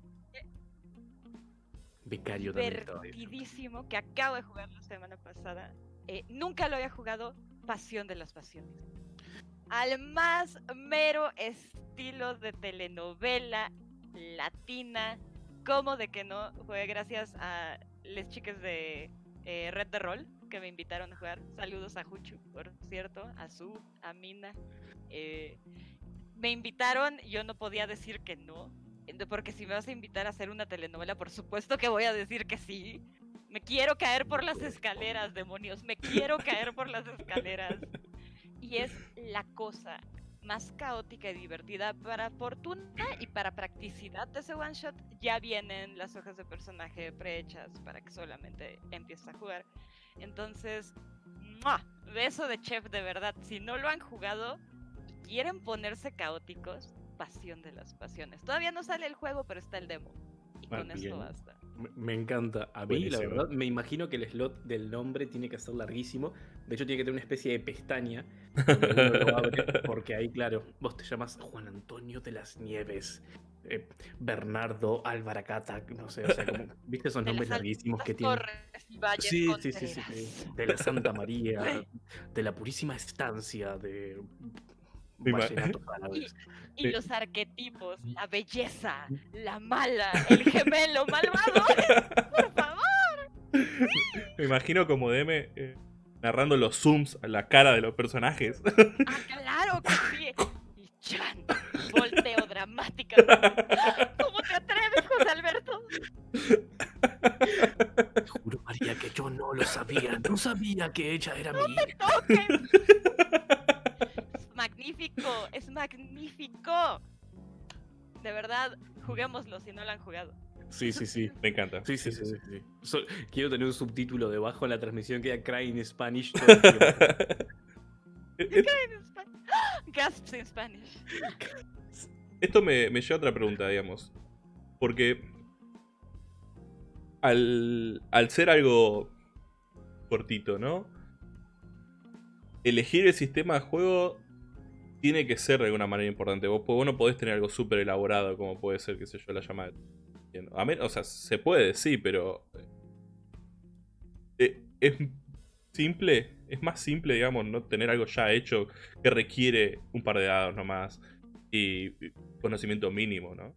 Becario también estaba ahí. divertidísimo que acabo de jugar la semana pasada. Eh, nunca lo había jugado. Pasión de las Pasiones. Al más mero estilo de telenovela latina. ¿Cómo de que no? Fue gracias a las chicas de eh, Red de Roll que me invitaron a jugar. Saludos a Juchu, por cierto, a Su, a Mina. Eh, me invitaron, yo no podía decir que no. Porque si me vas a invitar a hacer una telenovela, por supuesto que voy a decir que sí. Me quiero caer por las escaleras, demonios. Me quiero caer por las escaleras. Y es la cosa más caótica y divertida. Para fortuna y para practicidad de ese one shot, ya vienen las hojas de personaje prehechas para que solamente empieces a jugar. Entonces, ¡mua! Beso de chef, de verdad. Si no lo han jugado y quieren ponerse caóticos, Pasión de las Pasiones. Todavía no sale el juego, pero está el demo. Y Ah, con bien. esto basta. Me, me encanta. A mí, Buenísimo. la verdad, me imagino que el slot del nombre tiene que ser larguísimo. De hecho, tiene que tener una especie de pestaña donde uno lo abre, porque ahí, claro, vos te llamas Juan Antonio de las Nieves, eh, Bernardo Alvaracata, no sé, o sea, como, ¿viste esos De nombres las larguísimos que altas tienen? torres y valles Sí, sí, sí, sí, contreras. sí. De la Santa María, de la Purísima Estancia, de Me ima- Vallenatos Árabes. Y Sí. los arquetipos, la belleza, la mala, el gemelo malvado. Por favor. Me imagino como D M eh, narrando los zooms a la cara de los personajes. Ah, claro que sí. Y Chan, volteo dramática. ¿Cómo te atreves, José Alberto? Te juro, María, que yo no lo sabía. No sabía que ella era mi hija. ¡Toquen! Es magnífico, es magnífico. De verdad, juguémoslo si no lo han jugado. Sí, sí, sí. Me encanta. Sí, sí, sí, sí, sí. So- quiero tener un subtítulo debajo en la transmisión que diga Crying in Spanish todo el tiempo. Eh, Gasps in Spanish. Esto me, me lleva a otra pregunta, digamos. Porque al, al ser algo cortito, ¿no? Elegir el sistema de juego tiene que ser de alguna manera importante. Vos, vos no podés tener algo súper elaborado como puede ser, qué sé yo, la llamada. A men- o sea, se puede, sí, pero... eh, es simple, es más simple, digamos, no tener algo ya hecho que requiere un par de dados nomás y conocimiento mínimo, ¿no?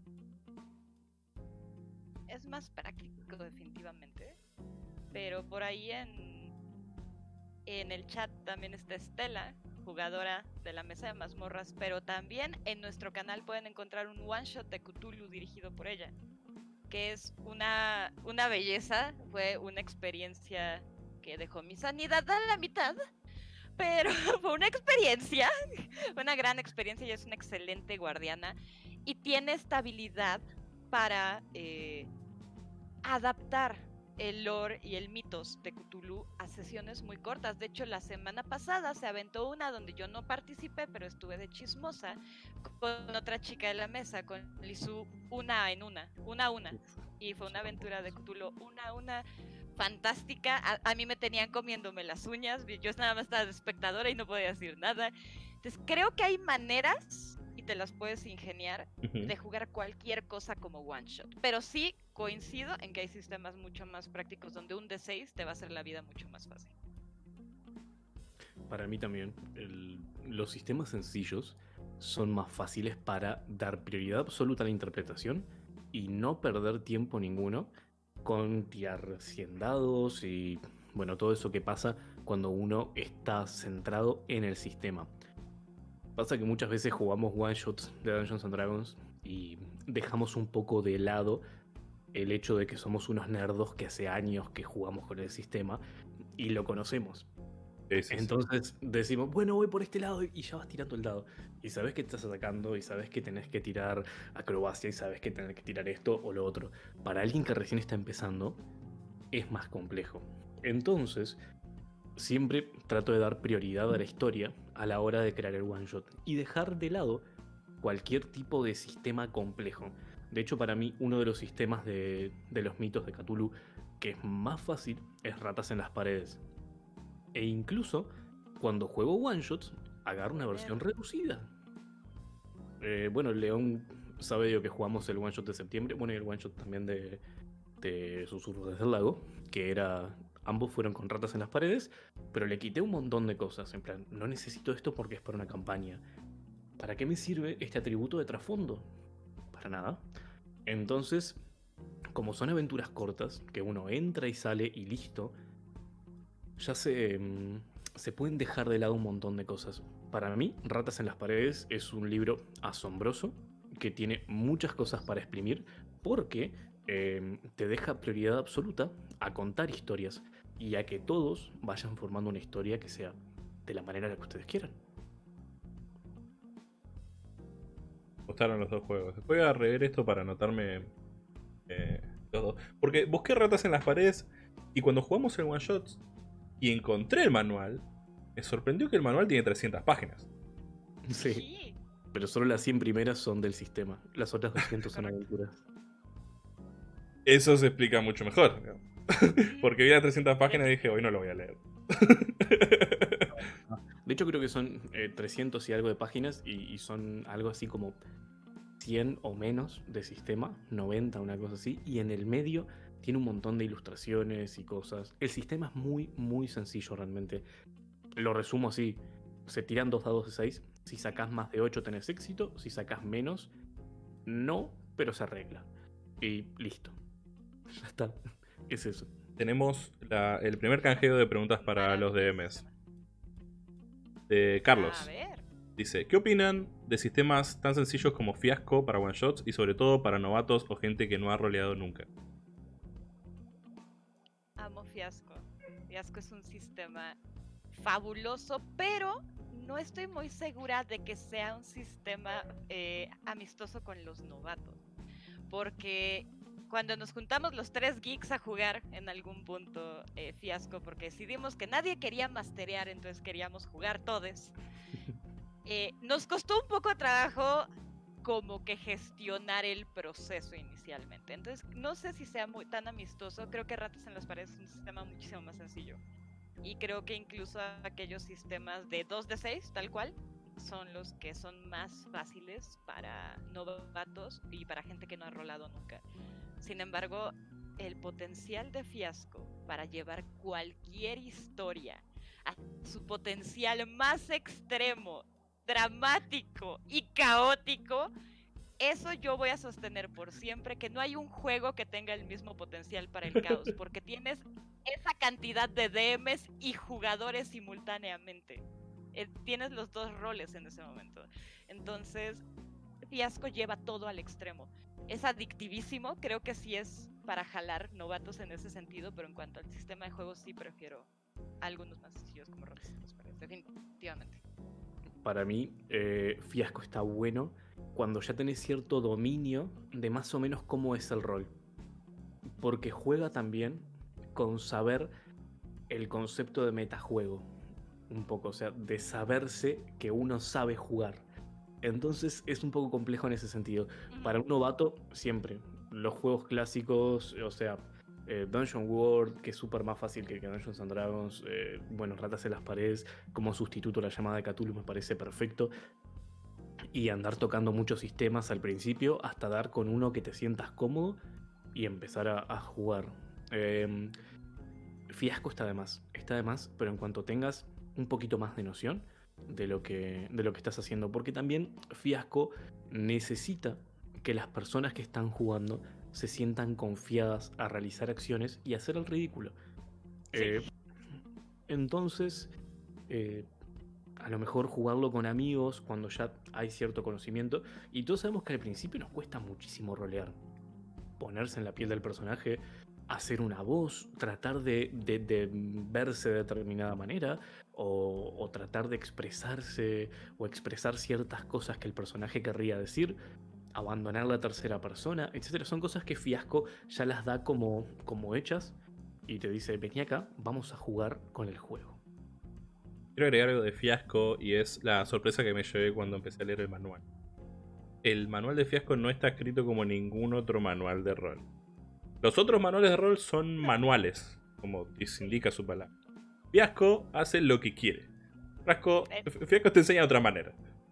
Es más práctico, definitivamente. Pero por ahí en, en el chat también está Estela, jugadora de la mesa de mazmorras, pero también en nuestro canal pueden encontrar un one shot de Cthulhu dirigido por ella, que es una, una belleza. Fue una experiencia que dejó mi sanidad a la mitad, pero fue una experiencia, una gran experiencia. Y es una excelente guardiana y tiene esta habilidad para eh, adaptar el lore y el mitos de Cthulhu a sesiones muy cortas. De hecho, la semana pasada se aventó una donde yo no participé, pero estuve de chismosa con otra chica de la mesa, con Lizu, una en una, una a una. Y fue una aventura de Cthulhu, una a una, fantástica. A, a mí me tenían comiéndome las uñas, yo nada más estaba de espectadora y no podía decir nada. Entonces creo que hay maneras, y te las puedes ingeniar, Ujú. de jugar cualquier cosa como one shot. Pero sí coincido en que hay sistemas mucho más prácticos donde un D seis te va a hacer la vida mucho más fácil. Para mí también, el- los sistemas sencillos son más fáciles para dar prioridad absoluta a la interpretación y no perder tiempo ninguno con tirar cien dados y bueno, todo eso que pasa cuando uno está centrado en el sistema. Pasa que muchas veces jugamos one shots de Dungeons and Dragons y dejamos un poco de lado el hecho de que somos unos nerdos que hace años que jugamos con el sistema y lo conocemos. Sí, sí, sí. Entonces decimos, bueno, voy por este lado y ya vas tirando el dado. Y sabes que estás atacando y sabes que tenés que tirar acrobacia y sabes que tenés que tirar esto o lo otro. Para alguien que recién está empezando, es más complejo. Entonces, siempre trato de dar prioridad a la historia a la hora de crear el one shot y dejar de lado cualquier tipo de sistema complejo. De hecho, para mí, uno de los sistemas de, de los mitos de Cthulhu que es más fácil es ratas en las paredes. E incluso, cuando juego one shots, agarro una versión reducida. Eh, bueno, León sabe de que jugamos el one shot de septiembre, bueno, y el one shot también de, de Susurros desde el Lago, que era... Ambos fueron con ratas en las paredes, pero le quité un montón de cosas. En plan, no necesito esto porque es para una campaña. ¿Para qué me sirve este atributo de trasfondo? Para nada. Entonces, como son aventuras cortas, que uno entra y sale y listo, ya se, mm, se pueden dejar de lado un montón de cosas. Para mí, Ratas en las Paredes es un libro asombroso, que tiene muchas cosas para exprimir, porque eh, te deja prioridad absoluta a contar historias y a que todos vayan formando una historia que sea de la manera en la que ustedes quieran. Me gustaron los dos juegos. Voy a rever esto para anotarme eh, los dos. Porque busqué Ratas en las Paredes y cuando jugamos el one shot y encontré el manual, me sorprendió que el manual tiene trescientas páginas. Sí, Sí. pero solo las cien primeras son del sistema. Las otras doscientas son aventuras. Eso se explica mucho mejor, ¿no? Porque vi las trescientas páginas y dije, hoy no lo voy a leer. De hecho, creo que son eh, trescientas y algo de páginas y, y son algo así como cien o menos de sistema, noventa, una cosa así. Y en el medio tiene un montón de ilustraciones y cosas. El sistema es muy, muy sencillo realmente. Lo resumo así. Se tiran dos dados de seis. Si sacás más de ocho tenés éxito. Si sacás menos, no, pero se arregla. Y listo. Ya está. Es eso. Tenemos la- el primer canjeo de preguntas para los D Ms. De Carlos. A ver. Dice, ¿qué opinan de sistemas tan sencillos como Fiasco para one shots y sobre todo para novatos o gente que no ha roleado nunca? Amo Fiasco. Fiasco es un sistema fabuloso, pero no estoy muy segura de que sea un sistema eh, amistoso con los novatos. Porque cuando nos juntamos los tres geeks a jugar en algún punto eh, Fiasco, porque decidimos que nadie quería masterear, entonces queríamos jugar todos, eh, nos costó un poco de trabajo como que gestionar el proceso inicialmente. Entonces, no sé si sea muy tan amistoso. Creo que Ratas en las Paredes es un sistema muchísimo más sencillo. Y creo que incluso aquellos sistemas de dos de seis, tal cual, son los que son más fáciles para novatos y para gente que no ha rolado nunca. Sin embargo, el potencial de Fiasco para llevar cualquier historia a su potencial más extremo, dramático y caótico, eso yo voy a sostener por siempre, que no hay un juego que tenga el mismo potencial para el caos, porque tienes esa cantidad de D Ms y jugadores simultáneamente. Eh, tienes los dos roles en ese momento. Entonces, Fiasco lleva todo al extremo. Es adictivísimo, creo que sí es para jalar novatos en ese sentido, pero en cuanto al sistema de juegos sí prefiero algunos más sencillos como Ratas en las Paredes, definitivamente. Para mí, eh, Fiasco está bueno cuando ya tenés cierto dominio de más o menos cómo es el rol. Porque juega también con saber el concepto de metajuego. Un poco, o sea, de saberse que uno sabe jugar. Entonces es un poco complejo en ese sentido. Para un novato, siempre. Los juegos clásicos, o sea, eh, Dungeon World, que es súper más fácil que, que Dungeons and Dragons. Eh, bueno, Ratas en las Paredes, como sustituto a la llamada de Cthulhu me parece perfecto. Y andar tocando muchos sistemas al principio hasta dar con uno que te sientas cómodo y empezar a, a jugar. Eh, Fiasco está de más, está de más, pero en cuanto tengas un poquito más de noción de lo que, de lo que estás haciendo, porque también Fiasco necesita que las personas que están jugando se sientan confiadas a realizar acciones y hacer el ridículo. Sí. Eh, entonces, eh, a lo mejor jugarlo con amigos cuando ya hay cierto conocimiento, y todos sabemos que al principio nos cuesta muchísimo rolear. ponerse en la piel del personaje, hacer una voz, tratar de, de- de verse de determinada manera, o, o tratar de expresarse, o expresar ciertas cosas que el personaje querría decir, abandonar la tercera persona, etcétera. Son cosas que Fiasco ya las da como, como hechas y te dice, vení acá, vamos a jugar con el juego. Quiero agregar algo de Fiasco y es la sorpresa que me llevé cuando empecé a leer el manual. El manual de Fiasco no está escrito como ningún otro manual de rol. Los otros manuales de rol son manuales, como se indica su palabra. Fiasco hace lo que quiere. Fiasco, Fiasco te enseña de otra manera.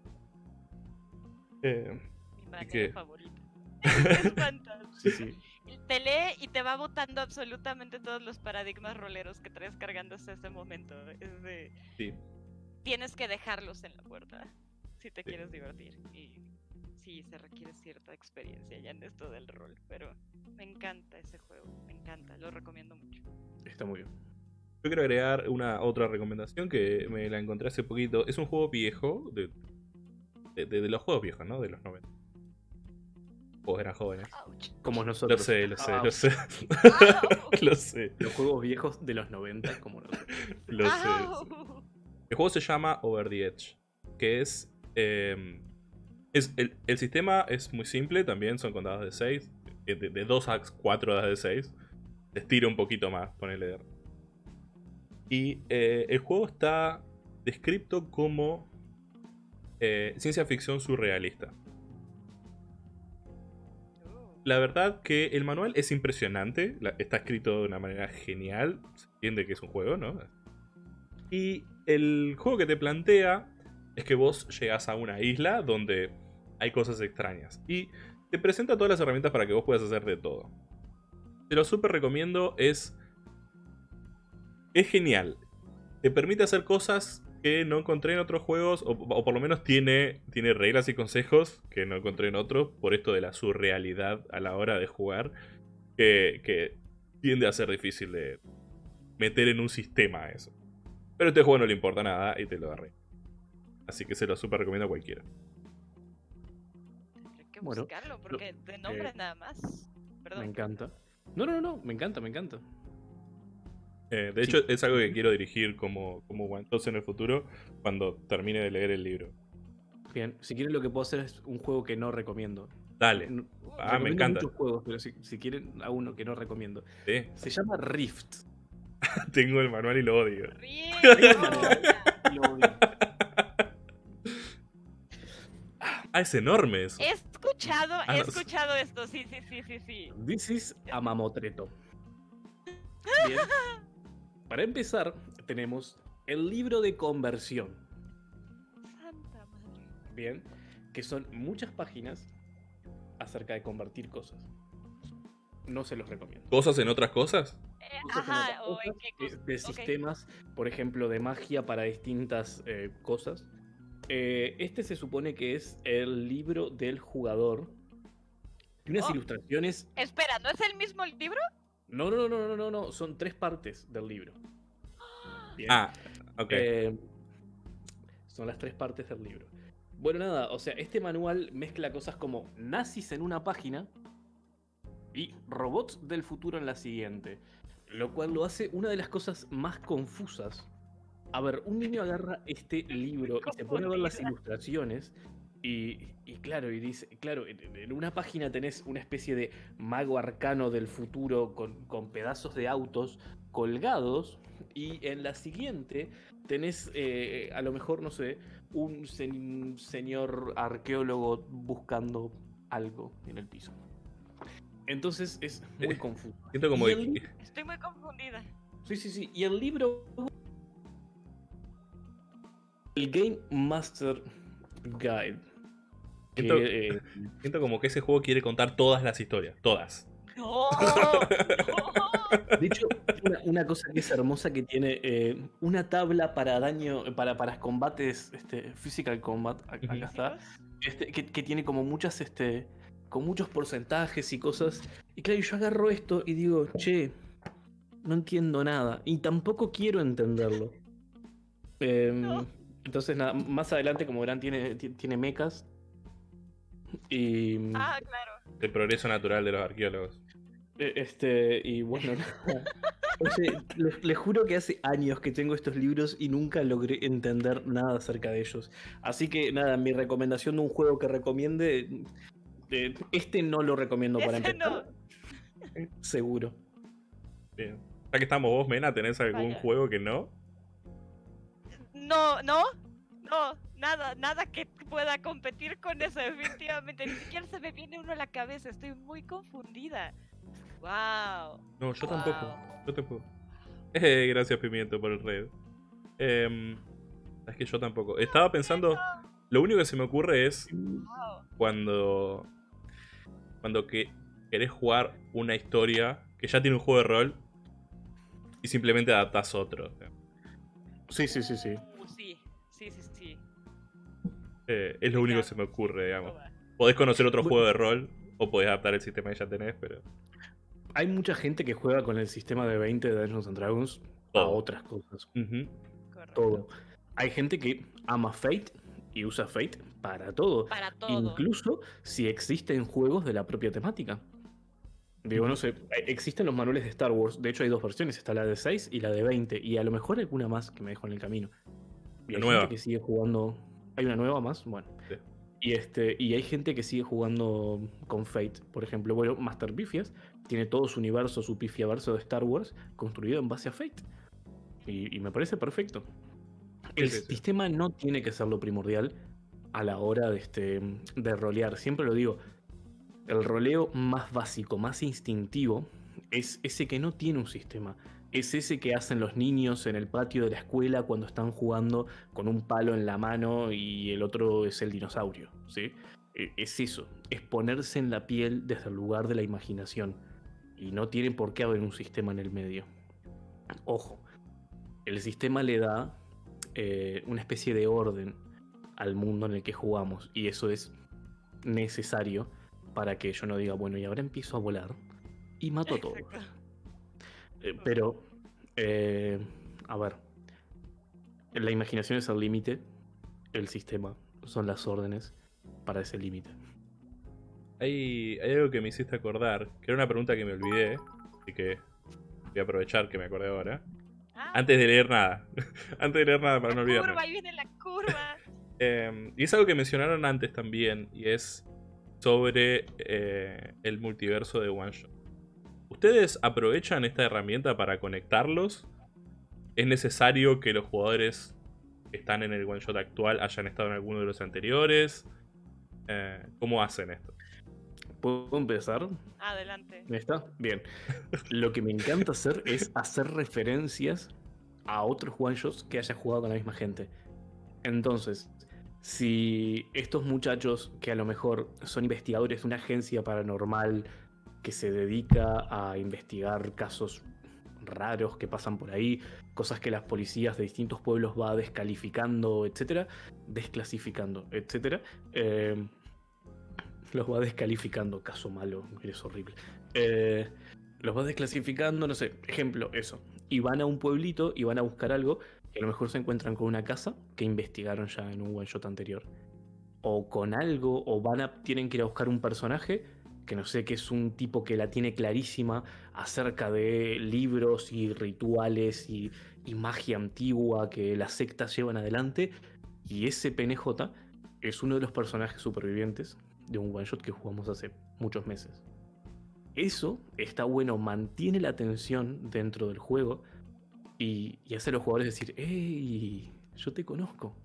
Eh, Mi manera qué? favorita. Es fantástico. Sí, sí. Te lee y te va botando absolutamente todos los paradigmas roleros que traes cargando hasta ese momento. Es de... sí. Tienes que dejarlos en la puerta si te Sí. quieres divertir. Y sí, se requiere cierta experiencia ya en esto del rol. Pero me encanta ese juego, me encanta, lo recomiendo mucho. Está muy bien. Yo quiero agregar una otra recomendación que me la encontré hace poquito. Es un juego viejo, de, de, de- de los juegos viejos, ¿no? De los noventa. Juegos eran jóvenes. Ouch. Como Lo nosotros. sé, lo sé, Ah, lo sé. Au. Lo sé, Los juegos viejos de los noventa, como nosotros. lo sé. Au. El juego se llama Over the Edge, que es... eh, es el, el sistema es muy simple, también son contadas de seis. De, de dos a cuatro dadas de seis. Se estira un poquito más, ponele. Y eh, el juego está descrito como eh, ciencia ficción surrealista. La verdad que el manual es impresionante, la- está escrito de una manera genial, se entiende que es un juego, ¿no? Y el juego que te plantea es que vos llegás a una isla donde hay cosas extrañas y te presenta todas las herramientas para que vos puedas hacer de todo. Te lo súper recomiendo, es... es genial. Te permite hacer cosas que no encontré en otros juegos, o, o por lo menos tiene, tiene reglas y consejos que no encontré en otros, por esto de la surrealidad a la hora de jugar, que, que tiende a ser difícil de meter en un sistema eso. Pero a este juego no le importa nada y te lo agarré. Así que se lo super recomiendo a cualquiera. Tendré que Bueno, buscarlo porque de nombre nada más. Me Perdón. encanta. No, no, no, no, me encanta, me encanta. Eh, de hecho, es algo que quiero dirigir como, como guantos en el futuro cuando termine de leer el libro. Bien, si quieren lo que puedo hacer es un juego que no recomiendo. Dale. No- Ah, me recomiendo encanta. muchos juegos, pero si, si quieren a uno que no recomiendo. Sí. Se llama Rift. Tengo el manual y lo odio. Ríe, Lo odio. Ah, es enorme eso. He escuchado, Ah, he no. escuchado esto, sí, sí, sí, sí, sí. This is Amamotreto. Bien. Para empezar, tenemos el libro de conversión. Santa madre. Bien. Que son muchas páginas acerca de convertir cosas. No se los recomiendo. ¿Cosas en otras cosas? Eh, Cosas en ajá, otras o en cosas, qué de- cosa. de Ok. sistemas, por ejemplo, de magia para distintas eh, cosas. Eh, este se supone que es el libro del jugador. Y unas Oh. ilustraciones. Espera, ¿no es el mismo libro? No, no, no, no, no, no. Son tres partes del libro. Bien. Ah, ok. Eh, son las tres partes del libro. Bueno, nada, o sea, este manual mezcla cosas como nazis en una página y robots del futuro en la siguiente. Lo cual lo hace una de las cosas más confusas. A ver, un niño agarra este libro y se pone a ver las Confundida. ilustraciones y, y claro, y dice, claro, en, en una página tenés una especie de mago arcano del futuro con, con pedazos de autos colgados y en la siguiente tenés eh, a lo mejor, no sé, un sen- señor arqueólogo buscando algo en el piso. Entonces es muy Eh, confuso. Siento como Y el que- li- Estoy muy confundida. Sí, sí, sí. Y el libro. El Game Master Guide. que, Siento- eh, siento como que ese juego quiere contar todas las historias. Todas. No, no. de hecho, una, una cosa que es hermosa que tiene eh, una tabla para daño, para, para combates, este, physical combat, ac- acá está, este, que, que tiene como muchas, este, con muchos porcentajes y cosas. Y claro, yo agarro esto y digo, che, no entiendo nada. Y tampoco quiero entenderlo. Em, No. Entonces, nada, más adelante, como verán, tiene, ti- tiene mechas. Y, Ah, claro. El progreso natural de los arqueólogos. Eh, Este, y bueno, nada. Oye, les, les juro que hace años que tengo estos libros y nunca logré entender nada acerca de ellos. Así que nada, mi recomendación de un juego que recomiende, eh, este no lo recomiendo para Ese empezar. Seguro. Bien. Ya que estamos vos, Mena, ¿tenés algún Vaya. juego que no? No, no, no, nada, nada que pueda competir con eso, definitivamente. Ni siquiera se me viene uno a la cabeza, estoy muy confundida. Wow. No, yo Wow. tampoco. Yo tampoco. Eh, gracias, Pimiento, por el red. Eh, es que yo tampoco. Estaba pensando. Lo único que se me ocurre es Wow. cuando. Cuando que querés jugar una historia que ya tiene un juego de rol y simplemente adaptás otro. Sí, sí, sí, sí. Uh, sí, sí, sí, sí. Eh, es lo único que se me ocurre, digamos. Toda. Podés conocer otro Bueno. juego de rol o podés adaptar el sistema que ya tenés, pero. Hay mucha gente que juega con el sistema de veinte de Dungeons and Dragons a Todo. otras cosas. Ujú. Correcto. Todo. Hay gente que ama Fate y usa Fate para todo. Para todo. Incluso si existen juegos de la propia temática. Digo, no sé, existen los manuales de Star Wars. De hecho, hay dos versiones: está la de seis y la de veinte. Y a lo mejor alguna más que me dejo en el camino. Y La hay nueva. gente que sigue jugando. ¿Hay una nueva más? Bueno. Sí. Y, este, y hay gente que sigue jugando con Fate. Por ejemplo, bueno, Master Pifias tiene todo su universo, su pifiaverso de Star Wars construido en base a Fate. Y, y me parece perfecto. El Sí, sí, sí. sistema no tiene que ser lo primordial a la hora de, este, de rolear. Siempre lo digo, el roleo más básico, más instintivo, es ese que no tiene un sistema. Es ese que hacen los niños en el patio de la escuela cuando están jugando con un palo en la mano y el otro es el dinosaurio, ¿sí? E- Es eso, es ponerse en la piel desde el lugar de la imaginación. Y no tiene por qué haber un sistema en el medio. Ojo, el sistema le da eh, una especie de orden al mundo en el que jugamos. Y eso es necesario para que yo no diga, bueno, y ahora empiezo a volar y mato a todos. Exacto. Eh, pero, eh, a ver, la imaginación es el límite, el sistema son las órdenes para ese límite. Hay, hay algo que me hiciste acordar, que era una pregunta que me olvidé, así que voy a aprovechar que me acordé ahora. Ah, Antes de leer nada. Antes de leer nada para no la olvidarme. curva, ahí viene la curva. Eh, y es algo que mencionaron antes también, y es sobre eh, el multiverso de One Shot. ¿Ustedes aprovechan esta herramienta para conectarlos? ¿Es necesario que los jugadores que están en el One Shot actual hayan estado en alguno de los anteriores? Eh, ¿Cómo hacen esto? ¿Puedo empezar? Adelante. ¿Está? Bien. Lo que me encanta hacer es hacer referencias a otros one-shots que haya jugado con la misma gente. Entonces, si estos muchachos que a lo mejor son investigadores de una agencia paranormal que se dedica a investigar casos raros que pasan por ahí, cosas que las policías de distintos pueblos va descalificando, etcétera, desclasificando, etcétera, eh, los va descalificando, caso malo, eres horrible. Eh, los va desclasificando, no sé, ejemplo, eso. Y van a un pueblito y van a buscar algo que a lo mejor se encuentran con una casa que investigaron ya en un one shot anterior. O con algo, o van a, tienen que ir a buscar un personaje que no sé, que es un tipo que la tiene clarísima acerca de libros y rituales y, y magia antigua que las sectas llevan adelante. Y ese P N J es uno de los personajes supervivientes de un one shot que jugamos hace muchos meses. Eso está bueno, mantiene la tensión dentro del juego y, y hace a los jugadores decir, ¡Ey! Yo te conozco.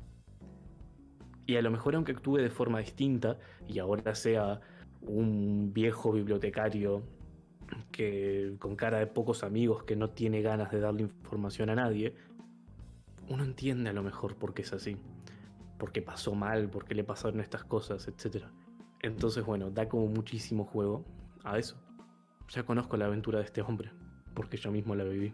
Y a lo mejor aunque actúe de forma distinta y ahora sea un viejo bibliotecario que con cara de pocos amigos que no tiene ganas de darle información a nadie, uno entiende a lo mejor por qué es así, porque pasó mal, porque le pasaron estas cosas, etcétera. Entonces, bueno, da como muchísimo juego a eso. Ya conozco la aventura de este hombre, porque yo mismo la viví.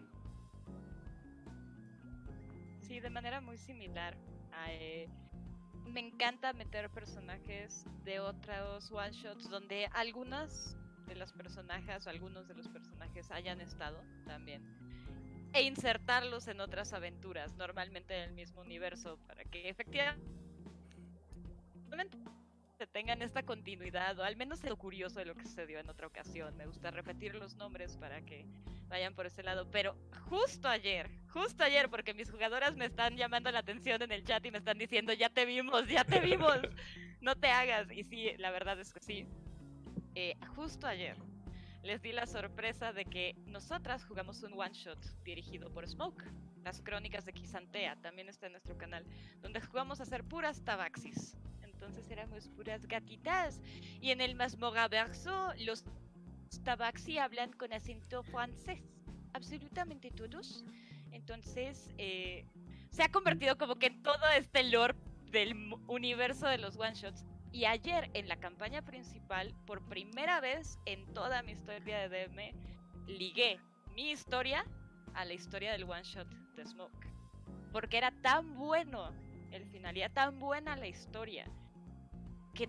Sí, de manera muy similar. a, eh, me encanta meter personajes de otros one shots donde algunas de las personajes o algunos de los personajes hayan estado también, e insertarlos en otras aventuras, normalmente en el mismo universo, para que efectivamente que tengan esta continuidad, o al menos lo curioso de lo que sucedió en otra ocasión. Me gusta repetir los nombres para que vayan por ese lado, pero justo ayer, justo ayer, porque mis jugadoras me están llamando la atención en el chat y me están diciendo, ya te vimos, ya te vimos, no te hagas, y sí, la verdad es que sí. Eh, justo ayer les di la sorpresa de que nosotras jugamos un one shot dirigido por Smoke, las crónicas de Kisantea, también está en nuestro canal, donde jugamos a hacer puras tabaxis. Entonces éramos puras gatitas. Y en el Mazmorraverso los tabaxi hablan con acento francés, absolutamente todos. Entonces eh, se ha convertido como que en todo este lore del universo de los one shots. Y ayer en la campaña principal, por primera vez en toda mi historia de D M, ligué mi historia a la historia del one shot de Smoke, porque era tan bueno el final, era tan buena la historia, que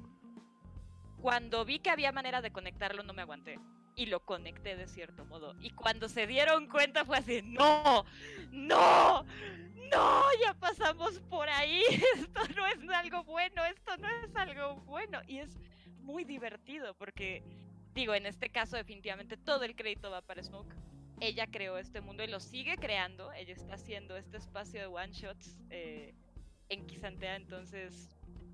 cuando vi que había manera de conectarlo no me aguanté y lo conecté de cierto modo, y cuando se dieron cuenta fue así, no, no, no, ya pasamos por ahí, esto no es algo bueno, esto no es algo bueno, y es muy divertido porque, digo, en este caso definitivamente todo el crédito va para Smoke. Ella creó este mundo y lo sigue creando, ella está haciendo este espacio de one shots eh, en Kisantea, entonces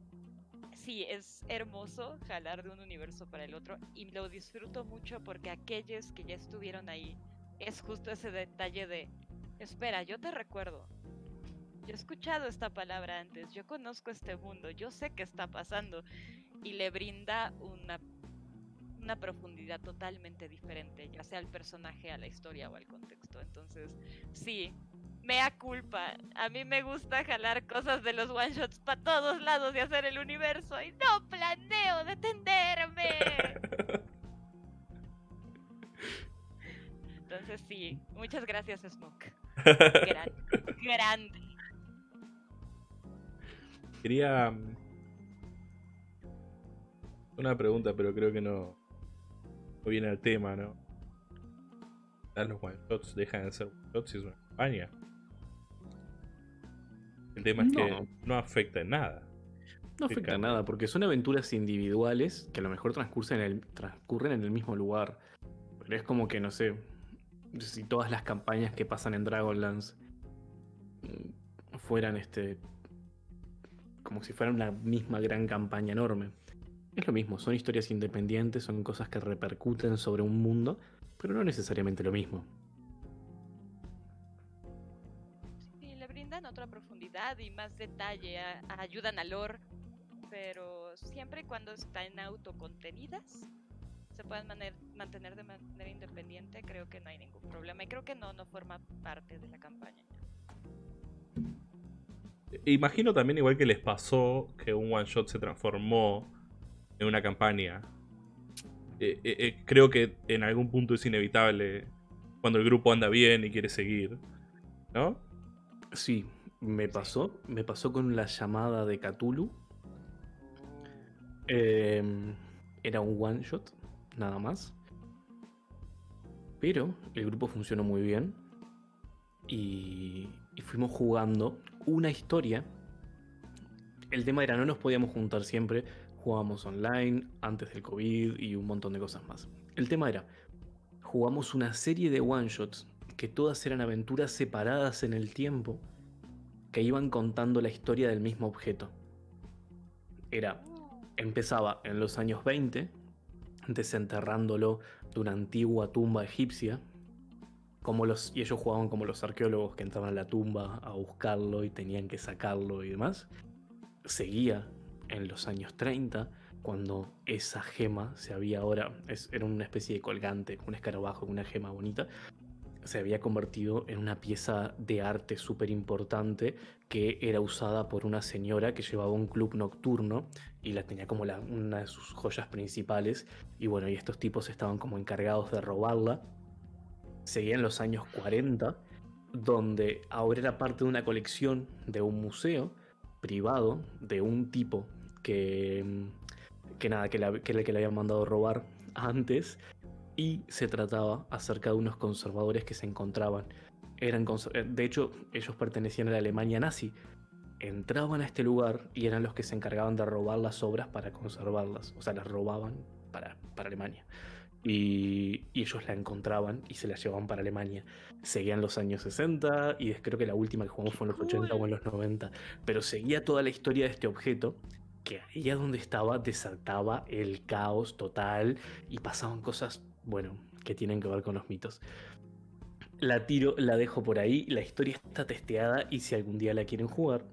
sí, es hermoso jalar de un universo para el otro y lo disfruto mucho porque aquellos que ya estuvieron ahí, es justo ese detalle de, espera, yo te recuerdo, yo he escuchado esta palabra antes, yo conozco este mundo, yo sé qué está pasando, y le brinda una, una profundidad totalmente diferente, ya sea al personaje, a la historia o al contexto. Entonces, sí, mea culpa, a mí me gusta jalar cosas de los one shots para todos lados y hacer el universo, y no planeo detenerme. Entonces sí, muchas gracias, Smoke. Grande, grande. Quería um, una pregunta, pero creo que no, no viene al tema, ¿no? Los one shots dejan de ser one shots y es una campaña. El tema es No. que no afecta en nada. No afecta nada, porque son aventuras individuales que a lo mejor transcurren en el, transcurren en el mismo lugar. Pero es como que, no sé, si todas las campañas que pasan en Dragonlance mm, fueran este. Como si fuera una misma gran campaña enorme. Es lo mismo, son historias independientes, son cosas que repercuten sobre un mundo, pero no necesariamente lo mismo. Sí, le brindan otra profundidad y más detalle, a, a ayudan al lore, pero siempre y cuando están autocontenidas, se pueden maner, mantener de manera independiente, creo que no hay ningún problema, y creo que no, no forma parte de la campaña. Imagino también, igual que les pasó, que un one shot se transformó en una campaña. Eh, eh, eh, creo que en algún punto es inevitable cuando el grupo anda bien y quiere seguir, ¿no? Sí, me pasó. Me pasó con la llamada de Cthulhu. Eh, era un one shot, nada más. Pero el grupo funcionó muy bien. Y, y fuimos jugando una historia. El tema era, no nos podíamos juntar siempre. Jugábamos online, antes del COVID y un montón de cosas más. El tema era, jugamos una serie de one shots que todas eran aventuras separadas en el tiempo que iban contando la historia del mismo objeto. Era, empezaba en los años veinte, desenterrándolo de una antigua tumba egipcia, como los, y ellos jugaban como los arqueólogos que entraban a la tumba a buscarlo y tenían que sacarlo y demás. Seguía en los años treinta, cuando esa gema se había ahora, es, era una especie de colgante, un escarabajo, una gema bonita, se había convertido en una pieza de arte súper importante que era usada por una señora que llevaba un club nocturno y la tenía como la, una de sus joyas principales. Y bueno, y estos tipos estaban como encargados de robarla. Seguía en los años cuarenta, donde ahora era parte de una colección de un museo privado de un tipo que, que nada, que, la, que, le, que le habían mandado robar antes. Y se trataba acerca de unos conservadores que se encontraban. Eran, de hecho, ellos pertenecían a la Alemania nazi. entraban a este lugar y eran los que se encargaban de robar las obras para conservarlas. O sea, las robaban para, para Alemania. Y, y ellos la encontraban y se la llevaban para Alemania. Seguían los años sesenta y creo que la última que jugamos fue en los Cool. ochenta o en los noventa. Pero seguía toda la historia de este objeto, que ahí a donde estaba desataba el caos total y pasaban cosas, bueno, que tienen que ver con los mitos. La tiro, la dejo por ahí, la historia está testeada y si algún día la quieren jugar,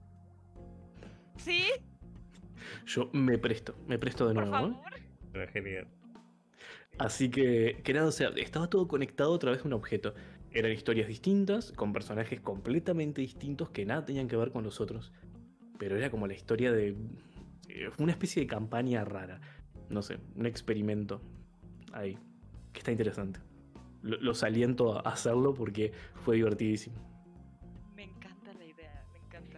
¿Sí? yo me presto, me presto de Por nuevo. ¿eh? favor. Era genial. Así que, que nada, o sea, estaba todo conectado a través de un objeto. Eran historias distintas, con personajes completamente distintos que nada tenían que ver con los otros. Pero era como la historia de... eh, una especie de campaña rara. No sé, un experimento ahí, que está interesante. Lo- Los aliento a hacerlo porque fue divertidísimo. Me encanta la idea, me encanta.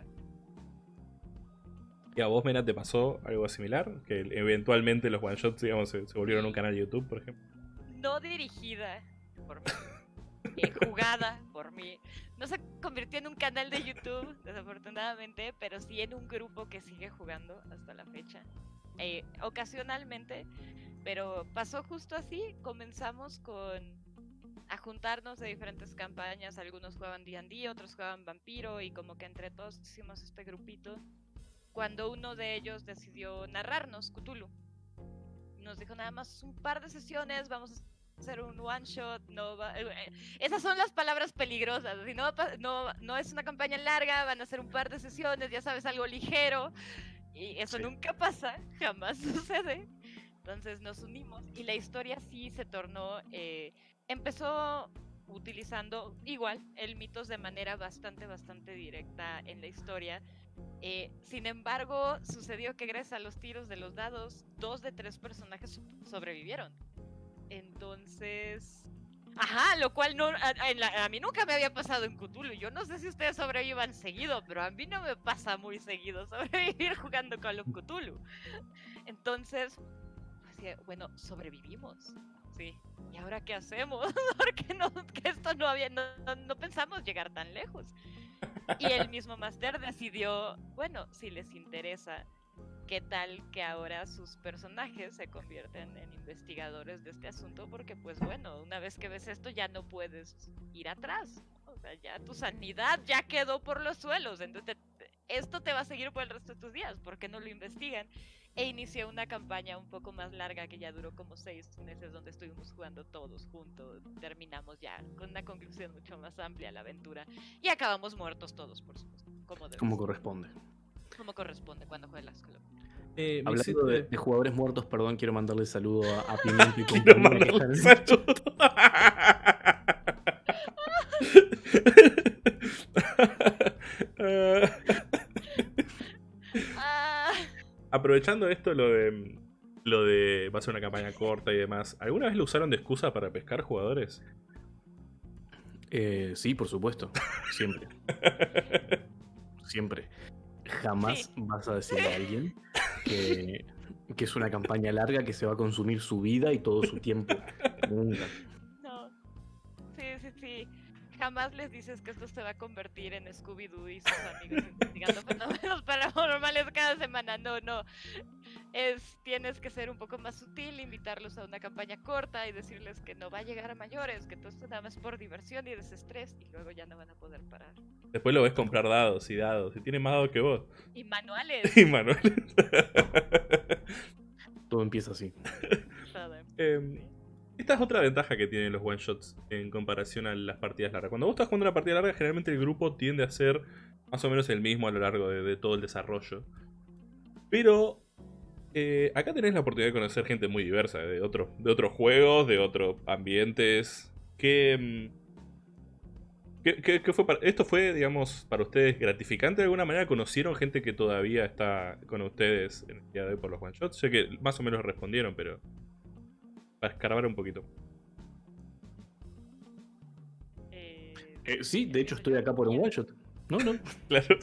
¿Y a vos, Mena, te pasó algo similar? Que eventualmente los one shots, digamos, se, se volvieron un canal de YouTube, por ejemplo. No dirigida por mí, eh, jugada por mí. No se convirtió en un canal de YouTube, desafortunadamente, pero sí en un grupo que sigue jugando hasta la fecha. Eh, ocasionalmente, pero pasó justo así. Comenzamos con a juntarnos de diferentes campañas. Algunos jugaban D and D, otros jugaban Vampiro, y como que entre todos hicimos este grupito. Cuando uno de ellos decidió narrarnos Cthulhu, nos dijo nada más un par de sesiones, vamos a hacer un one shot, no va... eh, esas son las palabras peligrosas. Si no, va pa- no, no es una campaña larga, van a ser un par de sesiones, ya sabes, algo ligero, y eso Sí. nunca pasa, jamás sucede. Entonces nos unimos y la historia sí se tornó, eh, empezó utilizando igual el mitos de manera bastante, bastante directa en la historia. Eh, sin embargo, sucedió que gracias a los tiros de los dados, dos de tres personajes so- sobrevivieron. Entonces, ajá, lo cual no, a, a- en la- a mí nunca me había pasado en Cthulhu. Yo no sé si ustedes sobrevivan seguido, pero a mí no me pasa muy seguido sobrevivir jugando Call of Cthulhu. Entonces, pues, bueno, sobrevivimos. Sí. ¿Y ahora qué hacemos? Porque no, que esto no había, no, no, no pensamos llegar tan lejos. Y el mismo Master decidió, bueno, si les interesa, ¿qué tal que ahora sus personajes se convierten en investigadores de este asunto? Porque pues bueno, una vez que ves esto ya no puedes ir atrás. O sea, ya tu sanidad ya quedó por los suelos. Entonces te- esto te va a seguir por el resto de tus días. ¿Por qué no lo investigan? E inició una campaña un poco más larga que ya duró como seis meses, donde estuvimos jugando todos juntos. Terminamos ya con una conclusión mucho más amplia a la aventura. Y acabamos muertos todos, por supuesto. Como, debe Como ser, corresponde. como corresponde cuando juegas Call of. Eh, me Hablando de, hiciste- de jugadores muertos, perdón, quiero mandarle saludo a, a Pimiento y Quiero compañía que mandarle están un en el chat. saludo. Ah, Aprovechando esto, lo de lo de va a ser una campaña corta y demás, ¿alguna vez lo usaron de excusa para pescar jugadores? Eh, sí, por supuesto. Siempre. Siempre. Jamás Sí. vas a decirle a alguien que, que es una campaña larga que se va a consumir su vida y todo su tiempo. Nunca. no. Sí, sí, sí. Jamás les dices que esto se va a convertir en Scooby-Doo y sus amigos investigando fenómenos paranormales cada semana. No, no. Es, tienes que ser un poco más sutil, invitarlos a una campaña corta y decirles que no va a llegar a mayores, que todo esto nada más por diversión y desestrés, y luego ya no van a poder parar. Después lo ves comprar dados y dados, y tiene más dados que vos. Y manuales. Y Manuel. Todo empieza así. Todo. Em, esta es otra ventaja que tienen los one shots en comparación a las partidas largas. Cuando vos estás jugando una partida larga, generalmente el grupo tiende a ser más o menos el mismo a lo largo de, de todo el desarrollo. Pero eh, acá tenés la oportunidad de conocer gente muy diversa, de, otro, de otros juegos, de otros ambientes. ¿Qué, qué, qué- qué fue para, ¿Esto fue, digamos, para ustedes gratificante de alguna manera? ¿Conocieron gente que todavía está con ustedes en el día de hoy por los one shots? Sé que más o menos respondieron, pero para escarbar un poquito. Eh, Eh, sí, de hecho estoy acá por un one shot. No, no. Claro.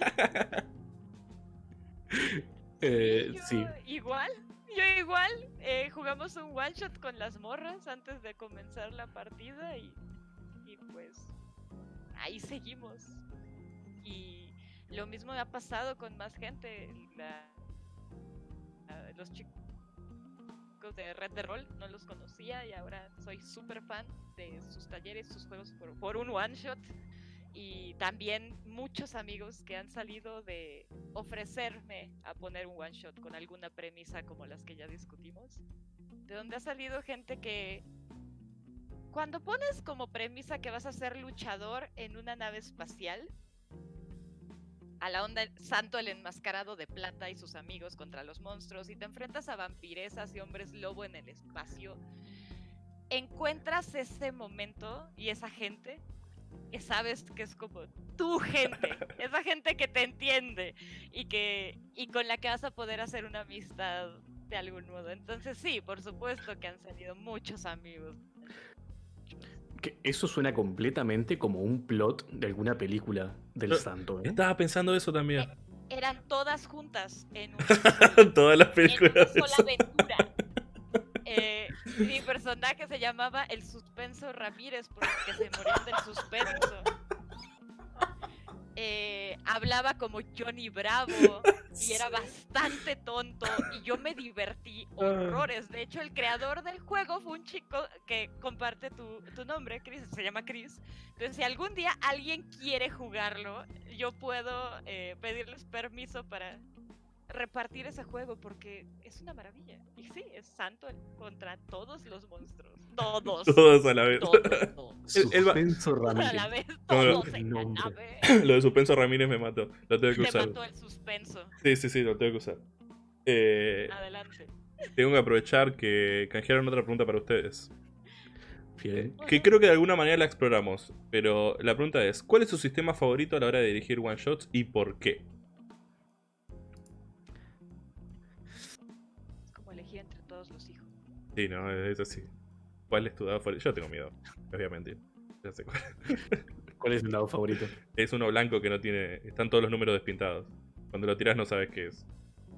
Eh, yo sí. Igual, yo igual. eh, jugamos un one shot con las morras antes de comenzar la partida y, y pues ahí seguimos. Y lo mismo me ha pasado con más gente. La, la- los chicos de Red de Roll no los conocía y ahora soy súper fan de sus talleres, sus juegos por, por un one shot. Y también muchos amigos que han salido de ofrecerme a poner un one shot con alguna premisa como las que ya discutimos. De donde ha salido gente que cuando pones como premisa que vas a ser luchador en una nave espacial, a la onda Santo el enmascarado de plata y sus amigos contra los monstruos, y te enfrentas a vampiresas y hombres lobo en el espacio, encuentras ese momento y esa gente que sabes que es como tu gente, esa gente que te entiende y que y con la que vas a poder hacer una amistad de algún modo. Entonces sí, por supuesto que han salido muchos amigos. Que eso suena completamente como un plot de alguna película del Yo- santo, ¿eh? Estaba pensando eso también. Eran todas juntas en, un, Todas las en una películas. de sola eso. aventura. Eh, mi personaje se llamaba El Suspenso Ramírez porque se morían del suspenso. Eh, hablaba como Johnny Bravo y era bastante tonto y yo me divertí horrores. De hecho, el creador del juego fue un chico que comparte tu, tu nombre, Chris, se llama Chris. Entonces, si algún día alguien quiere jugarlo, yo puedo eh, pedirles permiso para repartir ese juego porque es una maravilla. Y sí, es santo contra todos los monstruos. Todos. Todos a la vez. Todos. todos. El- el va- Suspenso A la Ramírez. vez, No, no. todos en la Nombre. nave. Lo de suspenso Ramírez me mató. Lo tengo que Te usar. mató el suspenso. Sí, sí, sí, lo tengo que usar. Eh, Adelante. tengo que aprovechar que canjearon otra pregunta para ustedes. Bien. Que creo que de alguna manera la exploramos. Pero la pregunta es: ¿cuál es su sistema favorito a la hora de dirigir one shots y por qué? Es como elegir entre todos los hijos. Sí, no, es así. ¿Cuál es tu dado favorito? Yo tengo miedo, les voy a mentir. Ya sé cuál. ¿Cuál es tu lado favorito? Es uno blanco que no tiene. Están todos los números despintados. Cuando lo tiras no sabes qué es.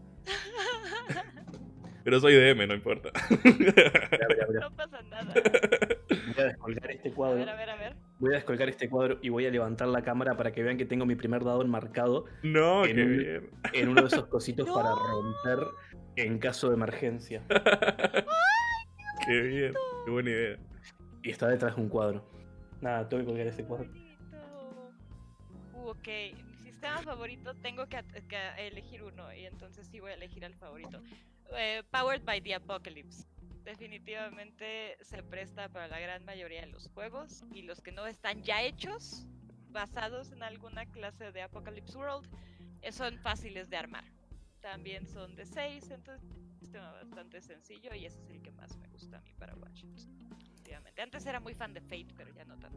Pero soy D M, no importa. Mirá, mirá, mirá. No pasa nada. Voy a descolgar este A cuadro. ver, a ver, a ver. Voy a descolgar este cuadro y voy a levantar la cámara para que vean que tengo mi primer dado enmarcado No, En qué un- bien. en uno de esos cositos ¡No! para romper en caso de emergencia. Qué bien, qué buena idea. Y está detrás de un cuadro. Nada, tengo que colgar ese cuadro. Bonito. Uh, ok, mi sistema favorito tengo que, que elegir uno y entonces sí voy a elegir al favorito. Eh, Powered by the Apocalypse. Definitivamente se presta para la gran mayoría de los juegos y los que no están ya hechos, basados en alguna clase de Apocalypse World, eh, son fáciles de armar. También son de seis, entonces es un sistema bastante sencillo y ese es el que más me gusta a mí para one shots. Definitivamente. Antes era muy fan de Fate, pero ya no tanto.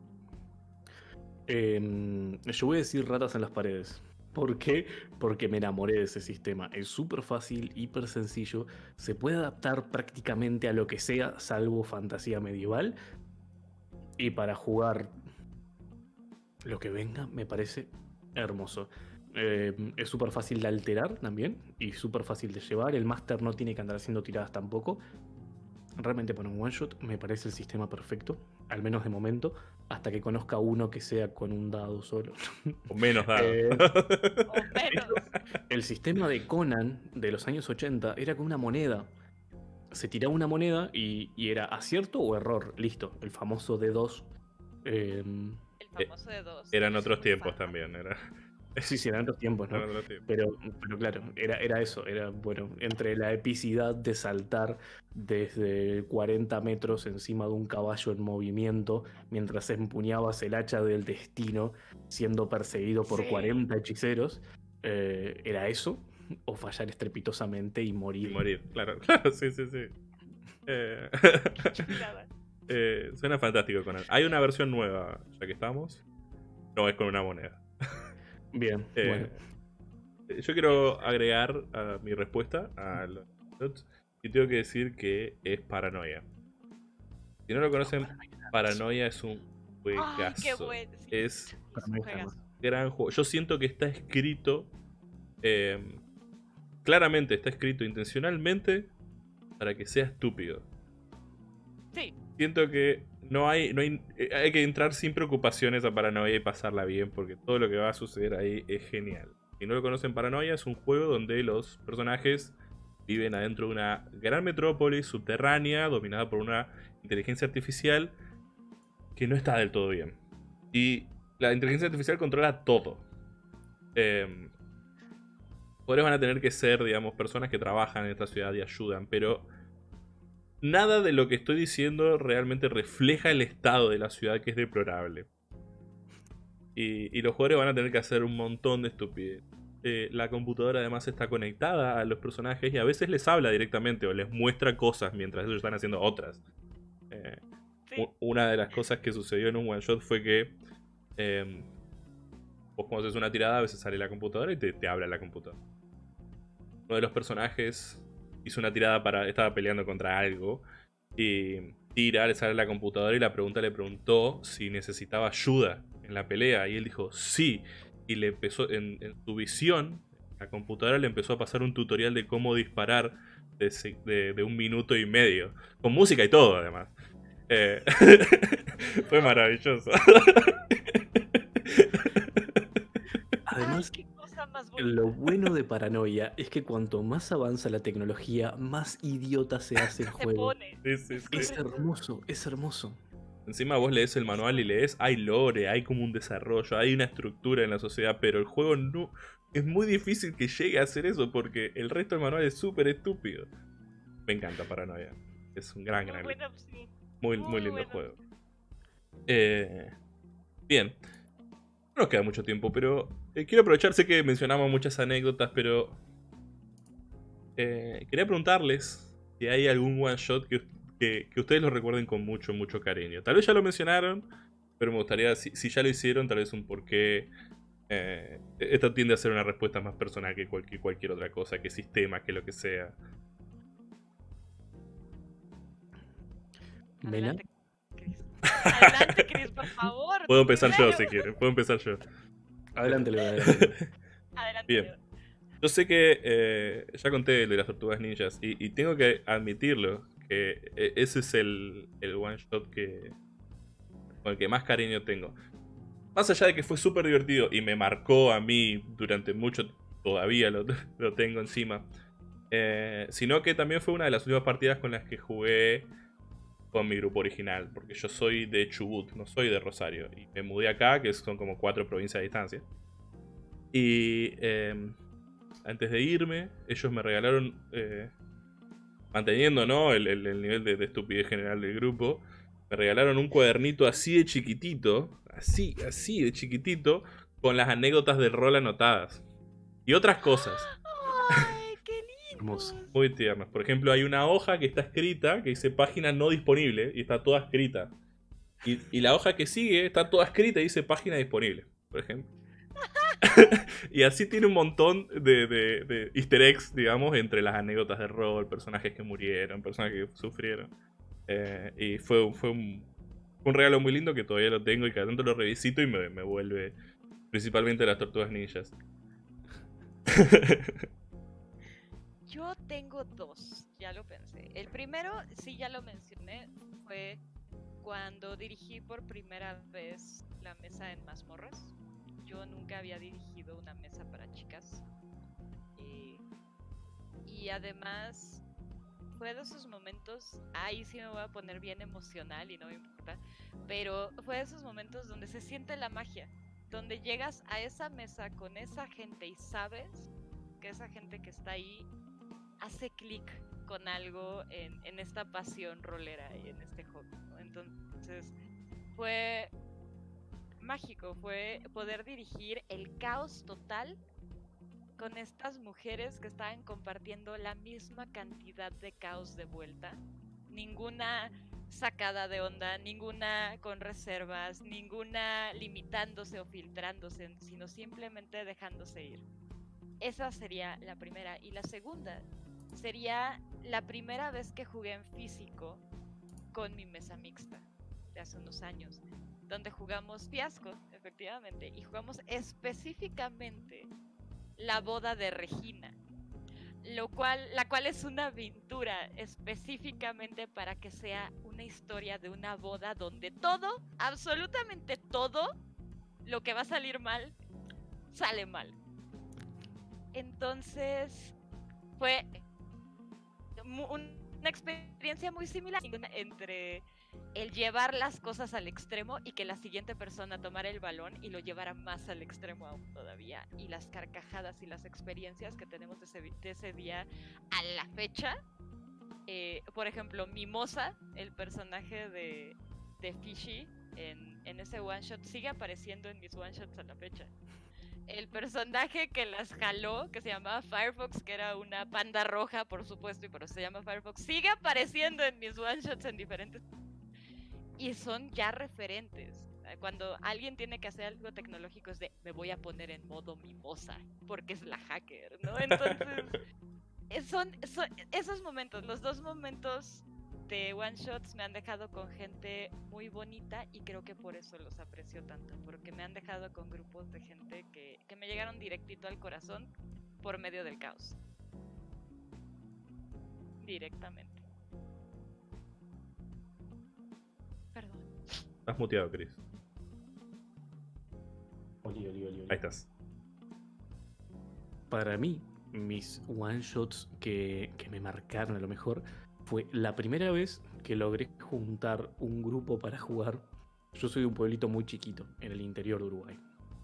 Eh, yo voy a decir ratas en las paredes. ¿Por qué? Porque me enamoré de ese sistema. Es súper fácil, hiper sencillo. Se puede adaptar prácticamente a lo que sea, salvo fantasía medieval. Y para jugar lo que venga, me parece hermoso. Eh, es súper fácil de alterar también. Y súper fácil de llevar. El máster no tiene que andar haciendo tiradas tampoco. Realmente para un one shot me parece el sistema perfecto. Al menos de momento. Hasta que conozca uno que sea con un dado solo. O menos dado. Eh, O menos. El sistema de Conan de los años ochenta era con una moneda. Se tiraba una moneda y, y era acierto o error. Listo, el famoso D dos. Eh, El famoso de dos. Eran Yo otros soy muy tiempos fan. también. Era, sí, sí, eran otros tiempos, ¿no? eran otros tiempos. Pero, pero claro, era, era eso. Era, bueno, entre la epicidad de saltar desde cuarenta metros encima de un caballo en movimiento mientras empuñabas el hacha del destino siendo perseguido por Sí. cuarenta hechiceros. eh, era eso. O fallar estrepitosamente y Y morir. morir, claro, claro, sí, sí, sí. Eh, Chulada. eh, suena fantástico con él. Hay una versión nueva, ya que estamos. No es con una moneda. Bien, Eh, bueno. Yo quiero agregar a mi respuesta a los shots y tengo que decir que es Paranoia. Si no lo conocen, Paranoia es un Ay, juegazo. qué bueno. sí, Es es Para un mí está juegazo. gran juego. Yo siento que está escrito, eh, claramente está escrito intencionalmente para que sea estúpido. Sí, siento que no hay, no hay, eh, hay que entrar sin preocupaciones a Paranoia y pasarla bien, porque todo lo que va a suceder ahí es genial. Si no lo conocen, Paranoia es un juego donde los personajes viven adentro de una gran metrópolis subterránea dominada por una inteligencia artificial que no está del todo bien. Y la inteligencia artificial controla todo. Eh, Jugadores van a tener que ser, digamos, personas que trabajan en esta ciudad y ayudan, pero nada de lo que estoy diciendo realmente refleja el estado de la ciudad, que es deplorable. Y, y los jugadores van a tener que hacer un montón de estupidez. Eh, la computadora además está conectada a los personajes y a veces les habla directamente o les muestra cosas mientras ellos están haciendo otras. Eh, Sí. Una de las cosas que sucedió en un one shot fue que eh, vos cuando haces una tirada a veces sale la computadora y te, te habla la computadora. Uno de los personajes hizo una tirada para... estaba peleando contra algo y tira, le sale la computadora y la pregunta le preguntó si necesitaba ayuda en la pelea y él dijo sí, y le empezó en, en su visión, la computadora le empezó a pasar un tutorial de cómo disparar de, de, de un minuto y medio, con música y todo además. Eh, fue maravilloso. Además, Ay, qué cosa más bonita. lo bueno de Paranoia es que cuanto más avanza la tecnología, más idiota se hace el Se juego. pone. Sí, sí, sí. Es hermoso, es hermoso. Encima vos lees el manual y lees, hay lore, hay como un desarrollo, hay una estructura en la sociedad, pero el juego no... Es muy difícil que llegue a hacer eso porque el resto del manual es súper estúpido. Me encanta Paranoia. Es un gran, Muy gran... buena opción. Muy, Muy muy lindo bueno. juego. Eh, bien. No nos queda mucho tiempo, pero eh, quiero aprovechar, sé que mencionamos muchas anécdotas, pero eh, quería preguntarles si hay algún one shot que, que, que ustedes lo recuerden con mucho, mucho cariño. Tal vez ya lo mencionaron, pero me gustaría, si, si ya lo hicieron, tal vez un porqué. Eh, esto tiende a ser una respuesta más personal que cualquier, cualquier otra cosa, que sistema, que lo que sea. ¿Mena? Adelante, Chris. Adelante, Chris, por favor. Puedo tú empezar yo primero. si quieren, puedo empezar yo. Adelante, Leo, adelante. Adelante, Bien. Leo. Yo sé que eh, ya conté el de las tortugas ninjas y, y tengo que admitirlo, que eh, ese es el, el one shot que, con el que más cariño tengo. Más allá de que fue súper divertido y me marcó a mí durante mucho, todavía lo, lo tengo encima, eh, sino que también fue una de las últimas partidas con las que jugué con mi grupo original, porque yo soy de Chubut, no soy de Rosario, y me mudé acá, que son como cuatro provincias de distancia. Y... Eh, antes de irme, ellos me regalaron, eh, manteniendo, ¿no?, el, el, el nivel de, de estupidez general del grupo, me regalaron un cuadernito así de chiquitito, así, así de chiquitito, con las anécdotas del rol anotadas. Y otras cosas Ay, qué lindo. Hermoso. muy tiernas. Por ejemplo, hay una hoja que está escrita, que dice página no disponible, y está toda escrita. Y, y la hoja que sigue está toda escrita y dice página disponible, por ejemplo. Y así tiene un montón de, de, de easter eggs, digamos, entre las anécdotas de rol, personajes que murieron, personajes que sufrieron. Eh, y fue, fue un, un regalo muy lindo que todavía lo tengo y cada tanto lo revisito y me, me vuelve principalmente las tortugas ninjas. Yo tengo dos, ya lo pensé. El primero, sí, ya lo mencioné, fue cuando dirigí por primera vez la mesa en Mazmorras. Yo nunca había dirigido una mesa para chicas. Eh, y además, fue de esos momentos, ahí sí me voy a poner bien emocional y no me importa, pero fue de esos momentos donde se siente la magia, donde llegas a esa mesa con esa gente y sabes que esa gente que está ahí hace clic con algo en, en esta pasión rolera y en este hobby, ¿no? Entonces, fue mágico, fue poder dirigir el caos total con estas mujeres que estaban compartiendo la misma cantidad de caos de vuelta. Ninguna sacada de onda, ninguna con reservas, ninguna limitándose o filtrándose, sino simplemente dejándose ir. Esa sería la primera. Y la segunda sería la primera vez que jugué en físico con mi mesa mixta de hace unos años, donde jugamos Fiasco, efectivamente, y jugamos específicamente la boda de Regina, lo cual, la cual es una aventura específicamente para que sea un una historia de una boda donde todo, absolutamente todo, lo que va a salir mal, sale mal. Entonces, fue una experiencia muy similar entre el llevar las cosas al extremo y que la siguiente persona tomara el balón y lo llevara más al extremo aún todavía. Y las carcajadas y las experiencias que tenemos de ese, de ese día a la fecha. Eh, por ejemplo, Mimosa, el personaje de, de Fishy en, en ese one shot, sigue apareciendo en mis one shots a la fecha. El personaje que las jaló, que se llamaba Firefox, que era una panda roja, por supuesto, y por eso se llama Firefox, sigue apareciendo en mis one shots en diferentes... Y son ya referentes. Cuando alguien tiene que hacer algo tecnológico es de, me voy a poner en modo Mimosa, porque es la hacker, ¿no? Entonces, son, son esos momentos, los dos momentos de one shots me han dejado con gente muy bonita y creo que por eso los aprecio tanto, porque me han dejado con grupos de gente que, que me llegaron directito al corazón por medio del caos. Directamente. Perdón. Estás muteado, Chris. Oli, oli, oli, oli. Ahí estás. Para mí, mis one shots que, que me marcaron a lo mejor fue la primera vez que logré juntar un grupo para jugar. Yo soy de un pueblito muy chiquito en el interior de Uruguay.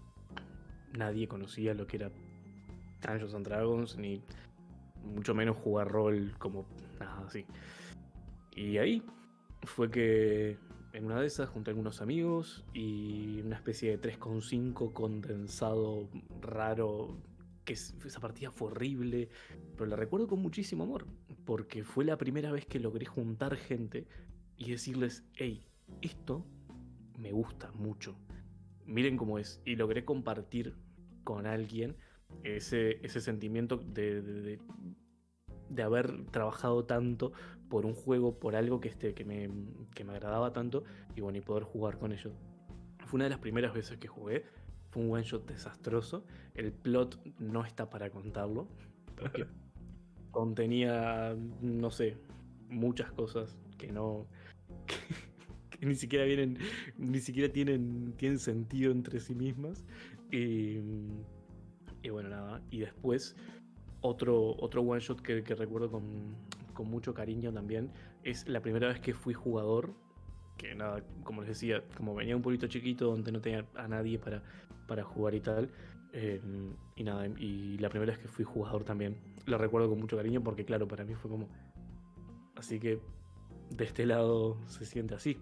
Nadie conocía lo que era Dungeons and Dragons, ni mucho menos jugar rol, como nada así. Y ahí fue que en una de esas junté a algunos amigos y una especie de tres coma cinco condensado raro, que esa partida fue horrible, pero la recuerdo con muchísimo amor, porque fue la primera vez que logré juntar gente y decirles, hey, esto me gusta mucho, miren cómo es, y logré compartir con alguien ese, ese sentimiento de, de, de, de haber trabajado tanto por un juego, por algo que, este, que, me, que me agradaba tanto, y bueno, y poder jugar con ellos. Fue una de las primeras veces que jugué. Fue un one shot desastroso. El plot no está para contarlo, porque contenía, no sé, muchas cosas que no que, que ni siquiera vienen, ni siquiera tienen, tienen sentido entre sí mismas. Y, y bueno, nada. Y después otro, otro one shot que, que recuerdo con, con mucho cariño también es la primera vez que fui jugador. Que nada, como les decía, como venía de un pueblito chiquito donde no tenía a nadie para, para jugar y tal, eh, y nada, y la primera vez que fui jugador también, lo recuerdo con mucho cariño porque claro, para mí fue como... Así que de este lado se siente así.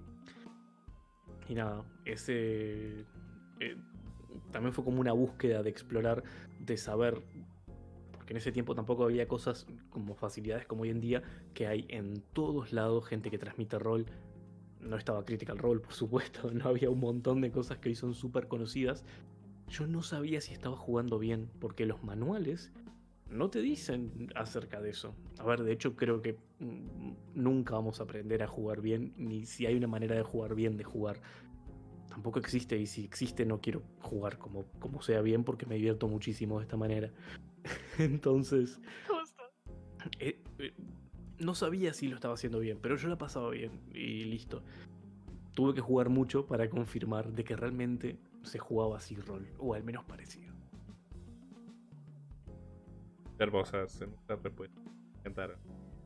Y nada, ese... Eh, también fue como una búsqueda de explorar, de saber... Porque en ese tiempo tampoco había cosas como facilidades como hoy en día, que hay en todos lados gente que transmite rol. No estaba Critical Role, por supuesto, no había un montón de cosas que hoy son súper conocidas. Yo no sabía si estaba jugando bien, porque los manuales no te dicen acerca de eso. A ver, de hecho creo que mm, nunca vamos a aprender a jugar bien, ni si hay una manera de jugar bien de jugar. Tampoco existe, y si existe no quiero jugar como, como sea bien, porque me divierto muchísimo de esta manera. Entonces... Justo. Eh, eh, No sabía si lo estaba haciendo bien, pero yo la pasaba bien y listo. Tuve que jugar mucho para confirmar de que realmente se jugaba así rol, o al menos parecido. Hermosas las respuestas. Me encantaron.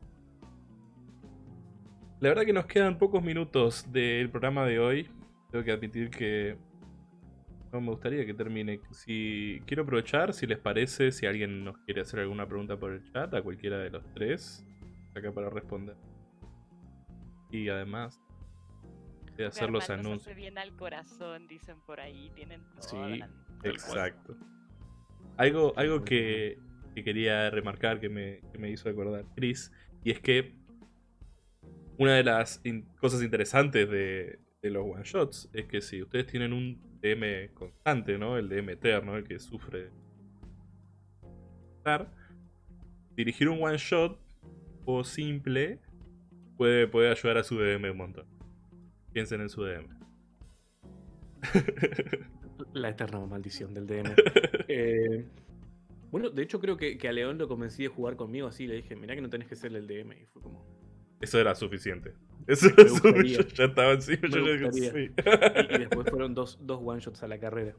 La verdad que nos quedan pocos minutos del programa de hoy. Tengo que admitir que no me gustaría que termine. Si quiero aprovechar, si les parece, si alguien nos quiere hacer alguna pregunta por el chat, a cualquiera de los tres, acá para responder. Y además de hacer los Hermanos, anuncios. hace bien al corazón, dicen por ahí, tienen todo. Sí, Exacto. Algo, algo que, que quería remarcar, que me, que me hizo acordar Chris, y es que una de las in- cosas interesantes de, de los one shots es que si ustedes tienen un D M constante, ¿no? El D M eterno, el que sufre dirigir un one shot o simple puede, puede ayudar a su D M un montón. Piensen en su D M. La eterna maldición del D M. eh, bueno, de hecho creo que, que a León lo convencí de jugar conmigo así. Le dije, mirá que no tenés que ser el D M. Y fue como... Eso era suficiente. Eso Me es suyo, gustaría. ya estaba encima. Me Yo le digo gustaría. sí. Y, y después fueron dos, dos one-shots a la carrera.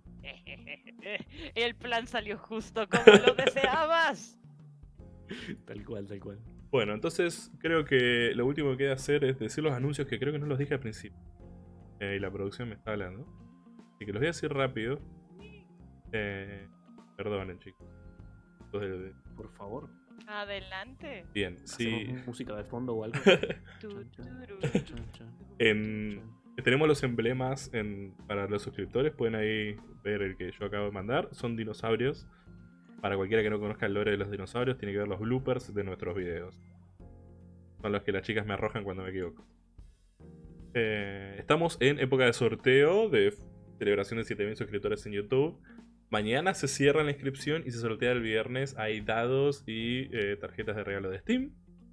El plan salió justo como lo deseabas. Tal cual, tal cual. Bueno, entonces creo que lo último que queda hacer es decir los anuncios que creo que no los dije al principio. Eh, y la producción me está hablando. Así que los voy a decir rápido. Eh, perdonen, chicos. Entonces, Por favor. Adelante. bien, sí. ¿Hacemos música de fondo o algo? Tu, Chan, chan, turu, chan, chan, chan, En, chan, chan. Tenemos los emblemas en, para los suscriptores. Pueden ahí ver el que yo acabo de mandar. Son dinosaurios. Para cualquiera que no conozca el lore de los dinosaurios, tiene que ver los bloopers de nuestros videos. Son los que las chicas me arrojan cuando me equivoco. Eh, estamos en época de sorteo de celebración de siete mil suscriptores en YouTube. Mañana se cierra la inscripción y se sortea el viernes. Hay dados y eh, tarjetas de regalo de Steam.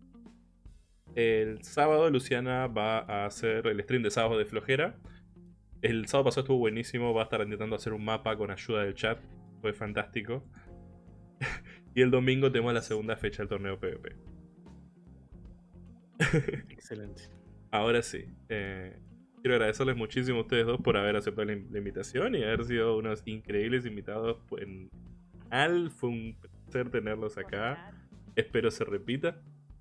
El sábado Luciana va a hacer el stream de sábado de flojera. El sábado pasado estuvo buenísimo. Va a estar intentando hacer un mapa con ayuda del chat. Fue fantástico. Y el domingo tenemos la segunda fecha del torneo PvP. Excelente. Ahora sí. Eh, quiero agradecerles muchísimo a ustedes dos por haber aceptado la, la invitación y haber sido unos increíbles invitados en Al. Fue un placer tenerlos acá. Espero se repita.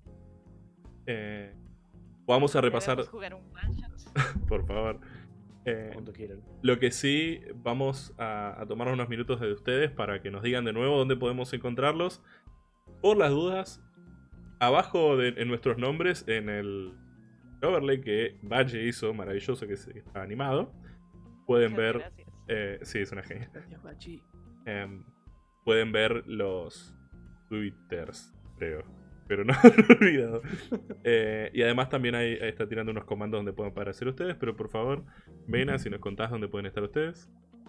Eh, vamos a repasar, Debemos jugar un one shot. por favor. Eh, Cuando quieran. lo que sí, vamos a, a tomar unos minutos de ustedes para que nos digan de nuevo dónde podemos encontrarlos. Por las dudas, abajo de, en nuestros nombres, en el overlay que Valle hizo, maravilloso, que se- está animado, pueden Muchas ver. gracias. Eh, sí, es una genia. Gracias, Bachi. Em, pueden ver los twitters, creo. Pero no lo he olvidado. Eh, y además también ahí, ahí está tirando unos comandos donde pueden aparecer ustedes. Pero por favor, Vena, si nos contás dónde pueden estar ustedes.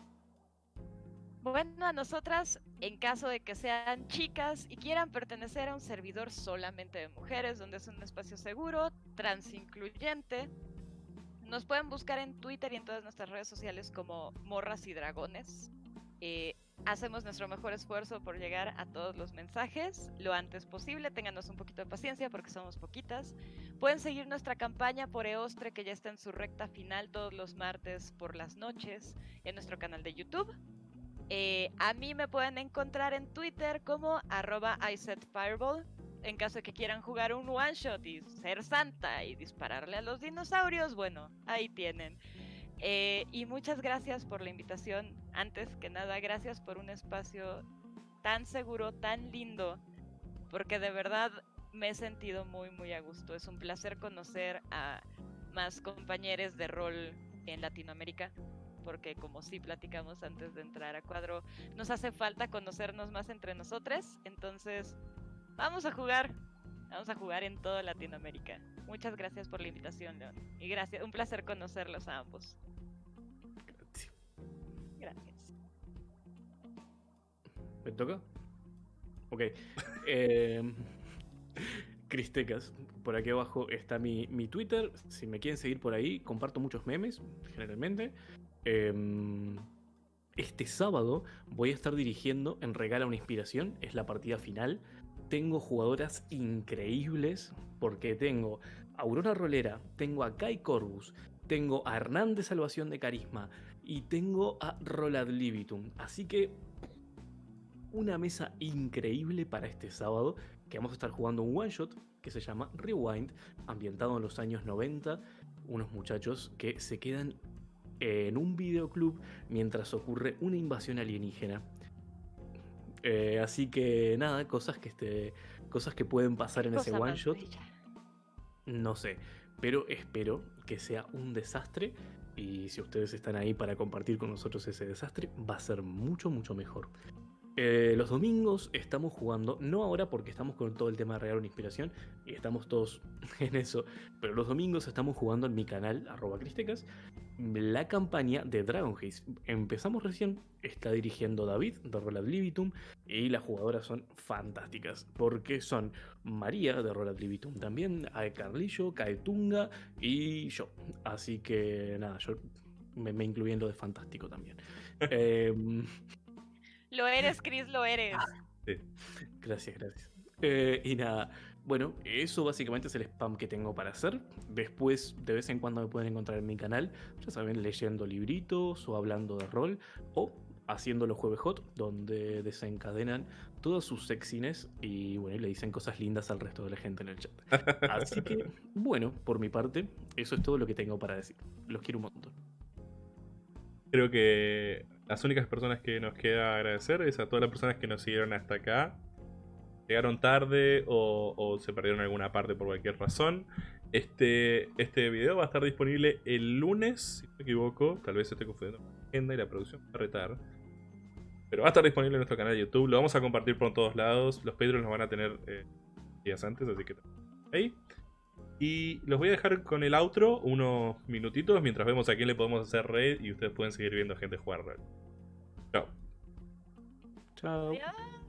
Bueno, a nosotras, en caso de que sean chicas y quieran pertenecer a un servidor solamente de mujeres, donde es un espacio seguro, transincluyente, nos pueden buscar en Twitter y en todas nuestras redes sociales como Morras y Dragones. Eh, hacemos nuestro mejor esfuerzo por llegar a todos los mensajes lo antes posible. Ténganos un poquito de paciencia porque somos poquitas. Pueden seguir nuestra campaña por Eostre, que ya está en su recta final todos los martes por las noches en nuestro canal de YouTube. Eh, a mí me pueden encontrar en Twitter como arroba isetfireball. En caso de que quieran jugar un one shot y ser santa y dispararle a los dinosaurios, bueno, ahí tienen. Eh, y muchas gracias por la invitación. Antes que nada, gracias por un espacio tan seguro, tan lindo, porque de verdad me he sentido muy muy a gusto. Es un placer conocer a más compañeros de rol en Latinoamérica, porque como sí platicamos antes de entrar a cuadro, nos hace falta conocernos más entre nosotros. Entonces, vamos a jugar. Vamos a jugar en toda Latinoamérica. Muchas gracias por la invitación, León. Y gracias, un placer conocerlos a ambos. Gracias. Gracias. ¿Me toca? Ok. Eh, Cristecas. Por aquí abajo está mi, mi Twitter. Si me quieren seguir por ahí, comparto muchos memes, generalmente. Eh, este sábado voy a estar dirigiendo en Regala una Inspiración. Es la partida final. Tengo jugadoras increíbles porque tengo a Aurora Rolera, tengo a Kai Corvus, tengo a Hernán de Salvación de Carisma y tengo a Rolad Libitum. Así que una mesa increíble para este sábado, que vamos a estar jugando un one shot que se llama Rewind, ambientado en los años noventa. Unos muchachos que se quedan en un videoclub mientras ocurre una invasión alienígena. Eh, así que nada, cosas que este, cosas que pueden pasar en ese Cosa one más shot. bella. No sé, pero espero que sea un desastre. Y si ustedes están ahí para compartir con nosotros ese desastre, va a ser mucho, mucho mejor. Eh, los domingos estamos jugando, no ahora porque estamos con todo el tema de regalar una inspiración y estamos todos en eso, pero los domingos estamos jugando en mi canal, arroba cristecas, la campaña de Dragon Haze. Empezamos recién, está dirigiendo David de Roll Ad Libitum y las jugadoras son fantásticas porque son María de Roll Ad Libitum también, Ae Carlillo, Kaetunga y yo. Así que nada, yo me, me incluí en lo de fantástico también. eh, Lo eres, Chris, lo eres. Sí. Gracias, gracias. Eh, y nada, bueno, eso básicamente es el spam que tengo para hacer. Después, de vez en cuando me pueden encontrar en mi canal, ya saben, leyendo libritos o hablando de rol o haciendo los jueves hot, donde desencadenan toda su sexiness y bueno, y le dicen cosas lindas al resto de la gente en el chat. Así que, bueno, por mi parte, eso es todo lo que tengo para decir. Los quiero un montón. Creo que las únicas personas que nos queda agradecer es a todas las personas que nos siguieron hasta acá. Llegaron tarde o, o se perdieron alguna parte por cualquier razón. Este, este video va a estar disponible el lunes, si no me equivoco. Tal vez esté confundiendo con la agenda y la producción va a retar. Pero va a estar disponible en nuestro canal de YouTube. Lo vamos a compartir por todos lados. Los Patreons los van a tener eh, días antes, así que ahí. Y los voy a dejar con el outro unos minutitos mientras vemos a quién le podemos hacer raid y ustedes pueden seguir viendo gente jugar raid. Chao. Chao. Adiós.